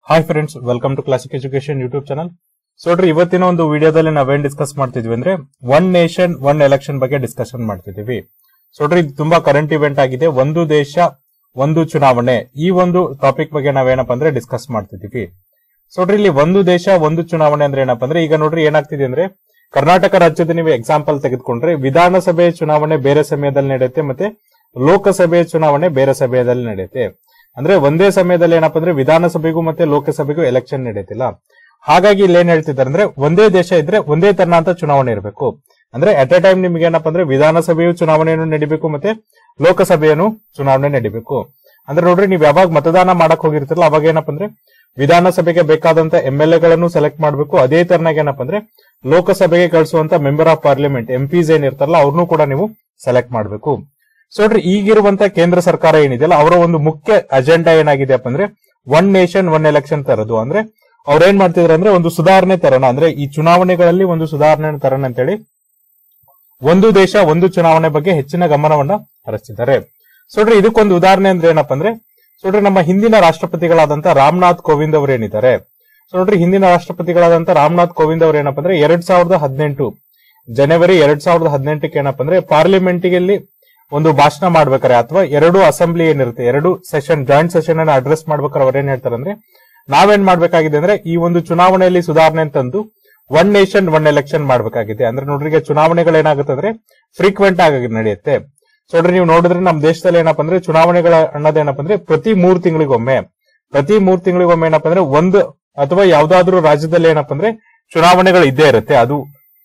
Hi friends, welcome to classic education YouTube channel. So ನೋಡ್ರಿ, ಇವತ್ತಿನ ಒಂದು ವಿಡಿಯೋದಲ್ಲಿ ನಾವೇನ್ ಡಿಸ್ಕಸ್ ಮಾಡ್ತಿದ್ವಿ ಅಂದ್ರೆ ಒನ್ ನೇಷನ್ ಒನ್ ಎಲೆಕ್ಷನ್ ಬಗ್ಗೆ ಡಿಸ್ಕಷನ್ ಮಾಡ್ತಿದೀವಿ. ಸೊ ನೋಡ್ರಿ, ಇದು ತುಂಬಾ ಕರೆಂಟ್ ಇವೆಂಟ್ ಆಗಿದೆ. ಒಂದು ದೇಶ ಒಂದು ಚುನಾವಣೆ, ಈ ಒಂದು ಟಾಪಿಕ್ ಬಗ್ಗೆ ನಾವೇನಪ್ಪ ಅಂದ್ರೆ ಡಿಸ್ಕಸ್ ಮಾಡ್ತಿದೀವಿ. ಸೊ ನೋಡ್ರಿ, ಇಲ್ಲಿ ಒಂದು ದೇಶ ಒಂದು ಚುನಾವಣೆ ಅಂದ್ರೆ ಏನಪ್ಪಾ ಅಂದ್ರೆ, ಈಗ ನೋಡ್ರಿ ಏನಾಗ್ತಿದೆ ಅಂದ್ರೆ, ಕರ್ನಾಟಕ ರಾಜ್ಯದ ನೀವು ಎಕ್ಸಾಂಪಲ್ ತೆಗೆದುಕೊಂಡ್ರೆ ವಿಧಾನಸಭೆ ಚುನಾವಣೆ ಬೇರೆ ಸಮಯದಲ್ಲಿ ನಡೆಯುತ್ತೆ, ಮತ್ತೆ ಲೋಕಸಭೆ ಚುನಾವಣೆ ಬೇರೆ ಸಮಯದಲ್ಲಿ ನಡೆಯುತ್ತೆ. ಅಂದ್ರೆ ಒಂದೇ ಸಮಯದಲ್ಲಿ ಏನಪ್ಪಾ ಅಂದ್ರೆ ವಿಧಾನಸಭೆಗೂ ಮತ್ತೆ ಲೋಕಸಭೆಗೂ ಎಲೆಕ್ಷನ್ ನಡೆಯುತ್ತಿಲ್ಲ. ಹಾಗಾಗಿ ಇಲ್ಲಿ ಏನ್ ಹೇಳ್ತಿದ್ದಾರೆ ಅಂದ್ರೆ, ಒಂದೇ ದೇಶ ಇದ್ರೆ ಒಂದೇ ತರನಾದ ಚುನಾವಣೆ ಇರಬೇಕು. ಅಂದ್ರೆ ಅಟ್ ಎ ಟೈಮ್ ನಿಮ್ಗೆ ಏನಪ್ಪಾ ಅಂದ್ರೆ ವಿಧಾನಸಭೆಯು ಚುನಾವಣೆಯನ್ನು ನಡಿಬೇಕು, ಮತ್ತೆ ಲೋಕಸಭೆಯನ್ನು ಚುನಾವಣೆ ನಡಿಬೇಕು. ಅಂದ್ರೆ ನೋಡ್ರಿ, ನೀವು ಯಾವಾಗ ಮತದಾನ ಮಾಡಕ್ ಹೋಗಿರ್ತಿರಲ್ಲ, ಅವಾಗ ಏನಪ್ಪಾ ಅಂದ್ರೆ ವಿಧಾನಸಭೆಗೆ ಬೇಕಾದಂತ MLA ಗಳನ್ನು ಸೆಲೆಕ್ಟ್ ಮಾಡಬೇಕು. ಅದೇ ತರನಾಗಿ ಏನಪ್ಪಾ ಅಂದ್ರೆ ಲೋಕಸಭೆಗೆ ಕಳಿಸುವಂತ ಮೆಂಬರ್ ಆಫ್ ಪಾರ್ಲಿಮೆಂಟ್ MPs ಏನಿರ್ತಾರಲ್ಲ, ಅವ್ರನ್ನೂ ಕೂಡ ನೀವು ಸೆಲೆಕ್ಟ್ ಮಾಡಬೇಕು. ಸೊ ನೋಡ್ರಿ, ಈಗಿರುವಂತ ಕೇಂದ್ರ ಸರ್ಕಾರ ಏನಿದೆಯಲ್ಲ, ಅವರ ಒಂದು ಮುಖ್ಯ ಅಜೆಂಡಾ ಏನಾಗಿದೆಯಪ್ಪ ಅಂದ್ರೆ ಒನ್ ನೇಷನ್ ಒನ್ ಎಲೆಕ್ಷನ್ ತರದು. ಅಂದ್ರೆ ಅವ್ರ ಏನ್ ಮಾಡ್ತಿದ್ರು ಅಂದ್ರೆ, ಒಂದು ಸುಧಾರಣೆ ತರೋಣ, ಅಂದ್ರೆ ಈ ಚುನಾವಣೆಗಳಲ್ಲಿ ಒಂದು ಸುಧಾರಣೆ ತರೋಣ ಅಂತೇಳಿ ಒಂದು ದೇಶ ಒಂದು ಚುನಾವಣೆ ಬಗ್ಗೆ ಹೆಚ್ಚಿನ ಗಮನವನ್ನ ಹರಿಸ್ತಿದ್ದಾರೆ. ಸೊ ನೋಡ್ರಿ, ಇದಕ್ಕೊಂದು ಉದಾಹರಣೆ ಅಂದ್ರೆ ಏನಪ್ಪಾ ಅಂದ್ರೆ, ಸೊ ನೋಡ್ರಿ, ನಮ್ಮ ಹಿಂದಿನ ರಾಷ್ಟ್ರಪತಿಗಳಾದಂತ ರಾಮನಾಥ್ ಕೋವಿಂದ್ ಅವರು ಏನಿದ್ದಾರೆ, ಸೊ ನೋಡ್ರಿ, ಹಿಂದಿನ ರಾಷ್ಟ್ರಪತಿಗಳಾದಂತ ರಾಮನಾಥ್ ಕೋವಿಂದ್ ಅವರು ಏನಪ್ಪಾ ಅಂದ್ರೆ 2018 ಜನವರಿ 2018ಕ್ಕೆ ಏನಪ್ಪಾ ಅಂದ್ರೆ ಪಾರ್ಲಿಮೆಂಟ್ಗೆ ಒಂದು ಭಾಷಣ ಮಾಡ್ಬೇಕಾರೆ, ಅಥವಾ ಎರಡು ಅಸೆಂಬ್ಲಿ ಏನಿರುತ್ತೆ, ಎರಡು ಸೆಷನ್ ಜಾಯಿಂಟ್ ಸೆಷನ್ ಅನ್ನ ಅಡ್ರೆಸ್ ಮಾಡ್ಬೇಕಾದ್ರೆ ಅವ್ರ ಏನ್ ಹೇಳ್ತಾರೆ ಅಂದ್ರೆ, ನಾವೇನ್ ಮಾಡ್ಬೇಕಾಗಿದೆ ಅಂದ್ರೆ ಈ ಒಂದು ಚುನಾವಣೆಯಲ್ಲಿ ಸುಧಾರಣೆ ಅಂತಂದು ಒನ್ ನೇಷನ್ ಒನ್ ಎಲೆಕ್ಷನ್ ಮಾಡ್ಬೇಕಾಗಿದೆ. ಅಂದ್ರೆ ನೋಡ್ರಿ, ಈಗ ಚುನಾವಣೆಗಳು ಏನಾಗುತ್ತೆ ಅಂದ್ರೆ ಫ್ರೀಕ್ವೆಂಟ್ ಆಗಿ ನಡೆಯುತ್ತೆ. ಸೊ ನೋಡ್ರಿ, ನೀವು ನೋಡಿದ್ರೆ ನಮ್ಮ ದೇಶದಲ್ಲಿ ಏನಪ್ಪಾ ಅಂದ್ರೆ ಚುನಾವಣೆಗಳ ಅನ್ನೋದೇನಪ್ಪ ಅಂದ್ರೆ ಪ್ರತಿ 3 ತಿಂಗಳಿಗೊಮ್ಮೆ ಏನಪ್ಪಾ ಅಂದ್ರೆ ಒಂದು ಅಥವಾ ಯಾವ್ದಾದ್ರು ರಾಜ್ಯದಲ್ಲಿ ಏನಪ್ಪಾ ಅಂದ್ರೆ ಚುನಾವಣೆಗಳು ಇದ್ದೇ ಇರುತ್ತೆ. ಅದು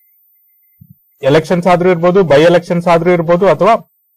ಎಲೆಕ್ಷನ್ಸ್ ಆದ್ರೂ ಇರ್ಬೋದು, ಬೈ ಎಲೆಕ್ಷನ್ಸ್ ಆದ್ರೂ ಇರ್ಬೋದು, ಅಥವಾ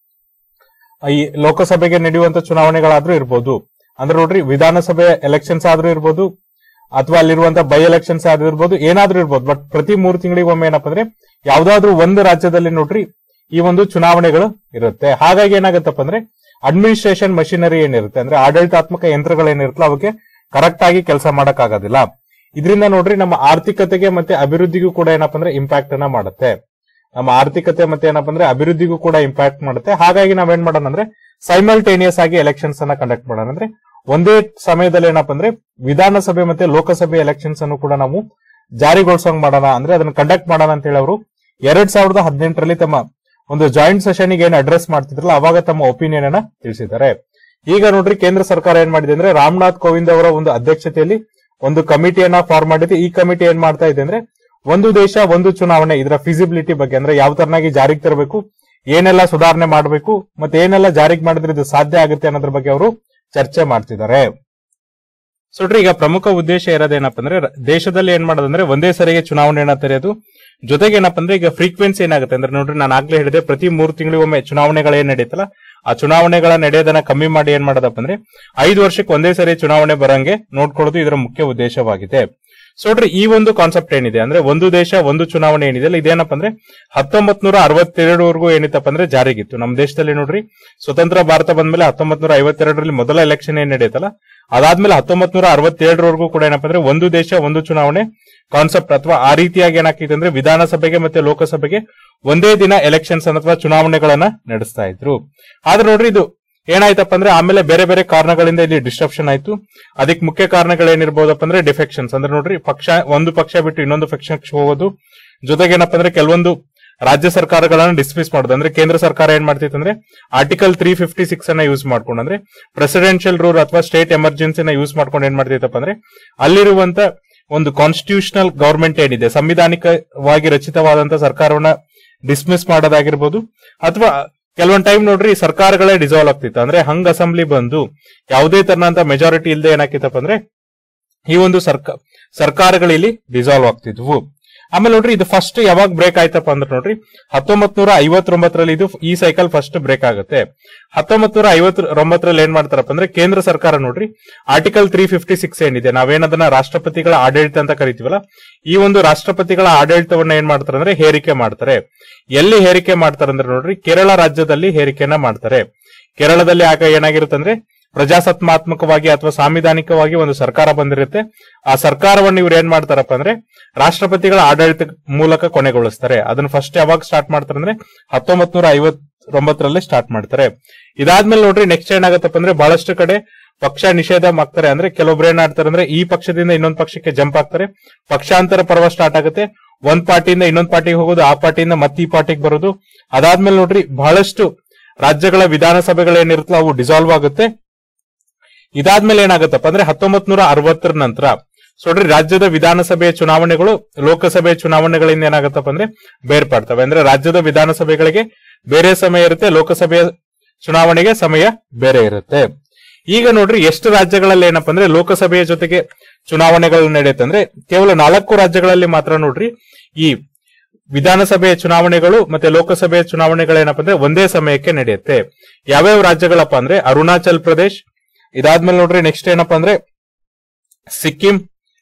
ಈ ಲೋಕಸಭೆಗೆ ನಡೆಯುವಂತ ಚುನಾವಣೆಗಳಾದ್ರೂ ಇರ್ಬೋದು. ಅಂದ್ರೆ ನೋಡ್ರಿ, ವಿಧಾನಸಭೆ ಎಲೆಕ್ಷನ್ಸ್ ಆದ್ರೂ ಇರ್ಬೋದು, ಅಥವಾ ಅಲ್ಲಿರುವಂತ ಬೈ ಎಲೆಕ್ಷನ್ಸ್ ಆದ್ರೂ ಇರ್ಬೋದು, ಏನಾದ್ರೂ ಇರ್ಬೋದು. ಬಟ್ ಪ್ರತಿ 3 ತಿಂಗಳಿಗೊಮ್ಮೆ ಏನಪ್ಪಾ ಅಂದ್ರೆ ಯಾವ್ದಾದ್ರು ಒಂದು ರಾಜ್ಯದಲ್ಲಿ ನೋಡ್ರಿ ಈ ಒಂದು ಚುನಾವಣೆಗಳು ಇರುತ್ತೆ. ಹಾಗಾಗಿ ಏನಾಗತ್ತಪ್ಪ ಅಂದ್ರೆ ಅಡ್ಮಿನಿಸ್ಟ್ರೇಷನ್ ಮಷಿನರಿ ಏನಿರುತ್ತೆ, ಅಂದ್ರೆ ಆಡಳಿತಾತ್ಮಕ ಯಂತ್ರಗಳೇನಿರುತ್ತಲ್ಲ, ಅವಕ್ಕೆ ಕರೆಕ್ಟ್ ಆಗಿ ಕೆಲಸ ಮಾಡಕ್ ಆಗೋದಿಲ್ಲ. ಇದರಿಂದ ನೋಡ್ರಿ, ನಮ್ಮ ಆರ್ಥಿಕತೆಗೆ ಮತ್ತೆ ಅಭಿವೃದ್ಧಿಗೂ ಕೂಡ ಏನಪ್ಪಾ ಅಂದ್ರೆ ಇಂಪ್ಯಾಕ್ಟ್ ಅನ್ನ ಮಾಡುತ್ತೆ. ನಮ್ಮ ಆರ್ಥಿಕತೆ ಮತ್ತೆ ಏನಪ್ಪಾ ಅಂದ್ರೆ ಅಭಿವೃದ್ಧಿಗೂ ಕೂಡ ಇಂಪ್ಯಾಕ್ಟ್ ಮಾಡುತ್ತೆ. ಹಾಗಾಗಿ ನಾವೇನ್ ಮಾಡೋಣ ಅಂದ್ರೆ ಸೈಮಲ್ಟೇನಿಯಸ್ ಆಗಿ ಎಲೆಕ್ಷನ್ಸ್ ಅನ್ನ ಕಂಡಕ್ಟ್ ಮಾಡೋಣ. ಅಂದ್ರೆ ಒಂದೇ ಸಮಯದಲ್ಲಿ ಏನಪ್ಪಾ ಅಂದ್ರೆ ವಿಧಾನಸಭೆ ಮತ್ತೆ ಲೋಕಸಭೆ ಎಲೆಕ್ಷನ್ಸ್ ಅನ್ನು ಕೂಡ ನಾವು ಜಾರಿಗೊಳಿಸೋಂಗ್ ಮಾಡೋಣ, ಅಂದ್ರೆ ಅದನ್ನ ಕಂಡಕ್ಟ್ ಮಾಡೋಣ ಅಂತ ಹೇಳಿ ಅವರು 2018ರಲ್ಲಿ ತಮ್ಮ ಒಂದು ಜಾಯಿಂಟ್ ಸೆಷನ್ ಗೆ ಏನ್ ಅಡ್ರೆಸ್ ಮಾಡ್ತಿದ್ರಲ್ಲ, ಅವಾಗ ತಮ್ಮ ಒಪಿನಿಯನ್ ಅನ್ನ ತಿಳಿಸಿದ್ದಾರೆ. ಈಗ ನೋಡ್ರಿ, ಕೇಂದ್ರ ಸರ್ಕಾರ ಏನ್ ಮಾಡಿದೆ ಅಂದ್ರೆ ರಾಮನಾಥ್ ಕೋವಿಂದ್ ಅವರ ಒಂದು ಅಧ್ಯಕ್ಷತೆಯಲ್ಲಿ ಒಂದು ಕಮಿಟಿಯನ್ನ ಫಾರ್ಮ್ ಮಾಡಿದೆ. ಈ ಕಮಿಟಿ ಏನ್ ಮಾಡ್ತಾ ಇದೆ ಅಂದ್ರೆ ಒಂದು ದೇಶ ಒಂದು ಚುನಾವಣೆ, ಇದರ ಫಿಸಿಬಿಲಿಟಿ ಬಗ್ಗೆ, ಅಂದ್ರೆ ಯಾವ ತರನಾಗಿ ಜಾರಿಗೆ ತರಬೇಕು, ಏನೆಲ್ಲ ಸುಧಾರಣೆ ಮಾಡಬೇಕು, ಮತ್ತೆ ಏನೆಲ್ಲ ಜಾರಿಗೆ ಮಾಡಿದ್ರೆ ಇದು ಸಾಧ್ಯ ಆಗುತ್ತೆ ಅನ್ನೋದ್ರ ಬಗ್ಗೆ ಅವರು ಚರ್ಚೆ ಮಾಡ್ತಿದ್ದಾರೆ. ಸೊ ನೋಡ್ರಿ, ಈಗ ಪ್ರಮುಖ ಉದ್ದೇಶ ಇರೋದೇನಪ್ಪ ಅಂದ್ರೆ ದೇಶದಲ್ಲಿ ಏನ್ ಮಾಡೋದಂದ್ರೆ ಒಂದೇ ಸರಿಗೆ ಚುನಾವಣೆಯನ್ನ ತೆರೆಯೋದು. ಜೊತೆಗೆ ಏನಪ್ಪ ಅಂದ್ರೆ ಈಗ ಫ್ರೀಕ್ವೆನ್ಸಿ ಏನಾಗುತ್ತೆ ಅಂದ್ರೆ, ನೋಡ್ರಿ, ನಾನು ಆಗ್ಲೇ ಹೇಳಿದೆ ಪ್ರತಿ 3 ತಿಂಗಳಿಗೊಮ್ಮೆ ಚುನಾವಣೆಗಳು ಏನ್ ನಡೆಯುತ್ತಲ್ಲ, ಆ ಚುನಾವಣೆಗಳ ನಡೆಯೋದನ್ನ ಕಮ್ಮಿ ಮಾಡಿ ಏನ್ ಮಾಡೋದಪ್ಪ ಅಂದ್ರೆ 5 ವರ್ಷಕ್ಕೆ ಒಂದೇ ಸರಿ ಚುನಾವಣೆ ಬರಂಗೆ ನೋಡ್ಕೊಳ್ಳೋದು ಇದರ ಮುಖ್ಯ ಉದ್ದೇಶವಾಗಿದೆ. ಸೊ ನೋಡ್ರಿ, ಈ ಒಂದು ಕಾನ್ಸೆಪ್ಟ್ ಏನಿದೆ ಅಂದ್ರೆ ಒಂದು ದೇಶ ಒಂದು ಚುನಾವಣೆ ಏನಿದೆ ಅಲ್ಲ, ಇದೇನಪ್ಪ ಅಂದ್ರೆ 1962ವರೆಗೂ ಏನಿತ್ತಪ್ಪ ಅಂದ್ರೆ ಜಾರಿಗಿತ್ತು. ನಮ್ಮ ದೇಶದಲ್ಲಿ ನೋಡ್ರಿ, ಸ್ವತಂತ್ರ ಭಾರತ ಬಂದ್ಮೇಲೆ 1952ರಲ್ಲಿ ಮೊದಲ ಎಲೆಕ್ಷನ್ ಏನ್ ನಡೆಯುತ್ತಲ್ಲ, ಅದಾದ್ಮೇಲೆ 1967ವರೆಗೂ ಕೂಡ ಏನಪ್ಪ ಅಂದ್ರೆ ಒಂದು ದೇಶ ಒಂದು ಚುನಾವಣೆ ಕಾನ್ಸೆಪ್ಟ್ ಅಥವಾ ಆ ರೀತಿಯಾಗಿ ಏನಾಗ್ತಿದೆ ಅಂದ್ರೆ ವಿಧಾನಸಭೆಗೆ ಮತ್ತೆ ಲೋಕಸಭೆಗೆ ಒಂದೇ ದಿನ ಎಲೆಕ್ಷನ್ಸ್ ಅಥವಾ ಚುನಾವಣೆಗಳನ್ನ ನಡೆಸ್ತಾ ಇದ್ರು. ಆದ್ರೆ ನೋಡ್ರಿ, ಇದು ಏನಾಯ್ತಪ್ಪ ಅಂದ್ರೆ ಆಮೇಲೆ ಬೇರೆ ಬೇರೆ ಕಾರಣಗಳಿಂದ ಇಲ್ಲಿ ಡಿಸ್ಟ್ರಪ್ಷನ್ ಆಯ್ತು. ಅದಕ್ಕೆ ಮುಖ್ಯ ಕಾರಣಗಳೇನಿರ್ಬೋದಪ್ಪ ಅಂದ್ರೆ ಡಿಫೆಕ್ಷನ್ಸ್, ಅಂದ್ರೆ ನೋಡ್ರಿ, ಒಂದು ಪಕ್ಷ ಬಿಟ್ಟು ಇನ್ನೊಂದು ಪಕ್ಷಕ್ಕೆ ಹೋಗೋದು. ಜೊತೆಗೆ ಏನಪ್ಪ ಅಂದ್ರೆ ಕೆಲವೊಂದು ರಾಜ್ಯ ಸರ್ಕಾರಗಳನ್ನ ಡಿಸ್ಮಿಸ್ ಮಾಡೋದು. ಅಂದ್ರೆ ಕೇಂದ್ರ ಸರ್ಕಾರ ಏನ್ ಮಾಡ್ತಿತ್ತು ಅಂದ್ರೆ ಆರ್ಟಿಕಲ್ 356 ಅನ್ನ ಯೂಸ್ ಮಾಡ್ಕೊಂಡು, ಅಂದ್ರೆ ಪ್ರೆಸಿಡೆನ್ಷಿಯಲ್ ರೂಲ್ ಅಥವಾ ಸ್ಟೇಟ್ ಎಮರ್ಜೆನ್ಸಿನ ಯೂಸ್ ಮಾಡ್ಕೊಂಡು ಏನ್ ಮಾಡ್ತಿತ್ತಪ್ಪ ಅಂದ್ರೆ ಅಲ್ಲಿರುವಂತ ಒಂದು ಕಾನ್ಸ್ಟಿಟ್ಯೂಷನಲ್ ಗವರ್ಮೆಂಟ್ ಏನಿದೆ, ಸಂವಿಧಾನಿಕವಾಗಿ ರಚಿತವಾದಂತ ಸರ್ಕಾರವನ್ನ ಡಿಸ್ಮಿಸ್ ಮಾಡೋದಾಗಿರ್ಬೋದು, ಅಥವಾ ಕೆಲವೊಂದ್ ಟೈಮ್ ನೋಡ್ರಿ ಸರ್ಕಾರಗಳೇ ಡಿಸಾಲ್ವ್ ಆಗ್ತಿತ್ತು. ಅಂದ್ರೆ ಹಂಗ್ ಅಸೆಂಬ್ಲಿ ಬಂದು ಯಾವುದೇ ತರನಂತ ಮೆಜಾರಿಟಿ ಇಲ್ಲದೆ ಏನಾಕಿತ್ತಪ್ಪ ಅಂದ್ರೆ ಈ ಒಂದು ಸರ್ಕಾರಗಳಲ್ಲಿ ಡಿಸಾಲ್ವ್ ಆಗ್ತಿದ್ವು. ಆಮೇಲೆ ನೋಡ್ರಿ, ಇದು ಫಸ್ಟ್ ಯಾವಾಗ ಬ್ರೇಕ್ ಆಯ್ತಪ್ಪ ಅಂದ್ರೆ ನೋಡ್ರಿ 1959ರಲ್ಲಿ ಇದು ಈ ಸೈಕಲ್ ಫಸ್ಟ್ ಬ್ರೇಕ್ ಆಗುತ್ತೆ. 1959ರಲ್ಲಿ ಏನ್ ಮಾಡ್ತಾರಪ್ಪ ಅಂದ್ರೆ ಕೇಂದ್ರ ಸರ್ಕಾರ ನೋಡ್ರಿ ಆರ್ಟಿಕಲ್ 356 ಏನಿದೆ, ನಾವೇನದನ್ನ ರಾಷ್ಟ್ರಪತಿಗಳ ಆಡಳಿತ ಅಂತ ಕರಿತೀವಲ್ಲ, ಈ ಒಂದು ರಾಷ್ಟ್ರಪತಿಗಳ ಆಡಳಿತವನ್ನ ಏನ್ ಮಾಡ್ತಾರೆ ಅಂದ್ರೆ ಹೇರಿಕೆ ಮಾಡ್ತಾರೆ. ಎಲ್ಲಿ ಹೇರಿಕೆ ಮಾಡ್ತಾರೆ ಅಂದ್ರೆ ನೋಡ್ರಿ ಕೇರಳ ರಾಜ್ಯದಲ್ಲಿ ಹೇರಿಕೆಯನ್ನ ಮಾಡ್ತಾರೆ. ಕೇರಳದಲ್ಲಿ ಆಗ ಏನಾಗಿರುತ್ತೆ ಅಂದ್ರೆ ಪ್ರಜಾಸತ್ತಾತ್ಮಕವಾಗಿ ಅಥವಾ ಸಾಂವಿಧಾನಿಕವಾಗಿ ಒಂದು ಸರ್ಕಾರ ಬಂದಿರುತ್ತೆ. ಆ ಸರ್ಕಾರವನ್ನು ಇವ್ರು ಏನ್ ಮಾಡ್ತಾರಪ್ಪ ಅಂದ್ರೆ ರಾಷ್ಟ್ರಪತಿಗಳ ಆಡಳಿತ ಮೂಲಕ ಕೊನೆಗೊಳಿಸ್ತಾರೆ. ಅದನ್ನ ಫಸ್ಟ್ ಯಾವಾಗ ಸ್ಟಾರ್ಟ್ ಮಾಡ್ತಾರೆ ಅಂದ್ರೆ 1959ರಲ್ಲಿ ಸ್ಟಾರ್ಟ್ ಮಾಡ್ತಾರೆ. ಇದಾದ್ಮೇಲೆ ನೋಡ್ರಿ ನೆಕ್ಸ್ಟ್ ಏನಾಗತ್ತಪ್ಪ ಅಂದ್ರೆ ಬಹಳಷ್ಟು ಕಡೆ ಪಕ್ಷ ನಿಷೇಧ ಆಗ್ತಾರೆ. ಅಂದ್ರೆ ಕೆಲವೊಬ್ರು ಏನ್ ಮಾಡ್ತಾರೆ ಅಂದ್ರೆ ಈ ಪಕ್ಷದಿಂದ ಇನ್ನೊಂದು ಪಕ್ಷಕ್ಕೆ ಜಂಪ್ ಆಗ್ತಾರೆ, ಪಕ್ಷಾಂತರ ಪರ್ವ ಸ್ಟಾರ್ಟ್ ಆಗುತ್ತೆ. ಒಂದ್ ಪಾರ್ಟಿಯಿಂದ ಇನ್ನೊಂದ್ ಪಾರ್ಟಿಗೆ ಹೋಗೋದು, ಆ ಪಾರ್ಟಿಯಿಂದ ಮತ್ತೆ ಈ ಪಾರ್ಟಿಗೆ ಬರೋದು. ಅದಾದ್ಮೇಲೆ ನೋಡ್ರಿ ಬಹಳಷ್ಟು ರಾಜ್ಯಗಳ ವಿಧಾನಸಭೆಗಳೇನಿರುತ್ತಲ್ಲ ಅವು ಡಿಸಾಲ್ವ್ ಆಗುತ್ತೆ. ಇದಾದ್ಮೇಲೆ ಏನಾಗುತ್ತಪ್ಪ ಅಂದ್ರೆ 1960 ನಂತರ ನೋಡ್ರಿ ರಾಜ್ಯದ ವಿಧಾನಸಭೆಯ ಚುನಾವಣೆಗಳು ಲೋಕಸಭೆಯ ಚುನಾವಣೆಗಳಿಂದ ಏನಾಗುತ್ತಪ್ಪ ಅಂದ್ರೆ ಬೇರ್ಪಡ್ತವೆ. ಅಂದ್ರೆ ರಾಜ್ಯದ ವಿಧಾನಸಭೆಗಳಿಗೆ ಬೇರೆ ಸಮಯ ಇರುತ್ತೆ, ಲೋಕಸಭೆಯ ಚುನಾವಣೆಗೆ ಸಮಯ ಬೇರೆ ಇರುತ್ತೆ. ಈಗ ನೋಡ್ರಿ ಎಷ್ಟು ರಾಜ್ಯಗಳಲ್ಲಿ ಏನಪ್ಪಾ ಅಂದ್ರೆ ಲೋಕಸಭೆಯ ಜೊತೆಗೆ ಚುನಾವಣೆಗಳು ನಡೆಯುತ್ತೆ ಅಂದ್ರೆ ಕೇವಲ 4 ರಾಜ್ಯಗಳಲ್ಲಿ ಮಾತ್ರ ನೋಡ್ರಿ ಈ ವಿಧಾನಸಭೆಯ ಚುನಾವಣೆಗಳು ಮತ್ತೆ ಲೋಕಸಭೆಯ ಚುನಾವಣೆಗಳೇನಪ್ಪ ಅಂದ್ರೆ ಒಂದೇ ಸಮಯಕ್ಕೆ ನಡೆಯುತ್ತೆ. ಯಾವ್ಯಾವ ರಾಜ್ಯಗಳಪ್ಪ ಅಂದ್ರೆ ಅರುಣಾಚಲ್ ಪ್ರದೇಶ್, ಇದಾದ್ಮೇಲೆ ನೋಡ್ರಿ ನೆಕ್ಸ್ಟ್ ಏನಪ್ಪಾ ಅಂದ್ರೆ ಸಿಕ್ಕಿಂ,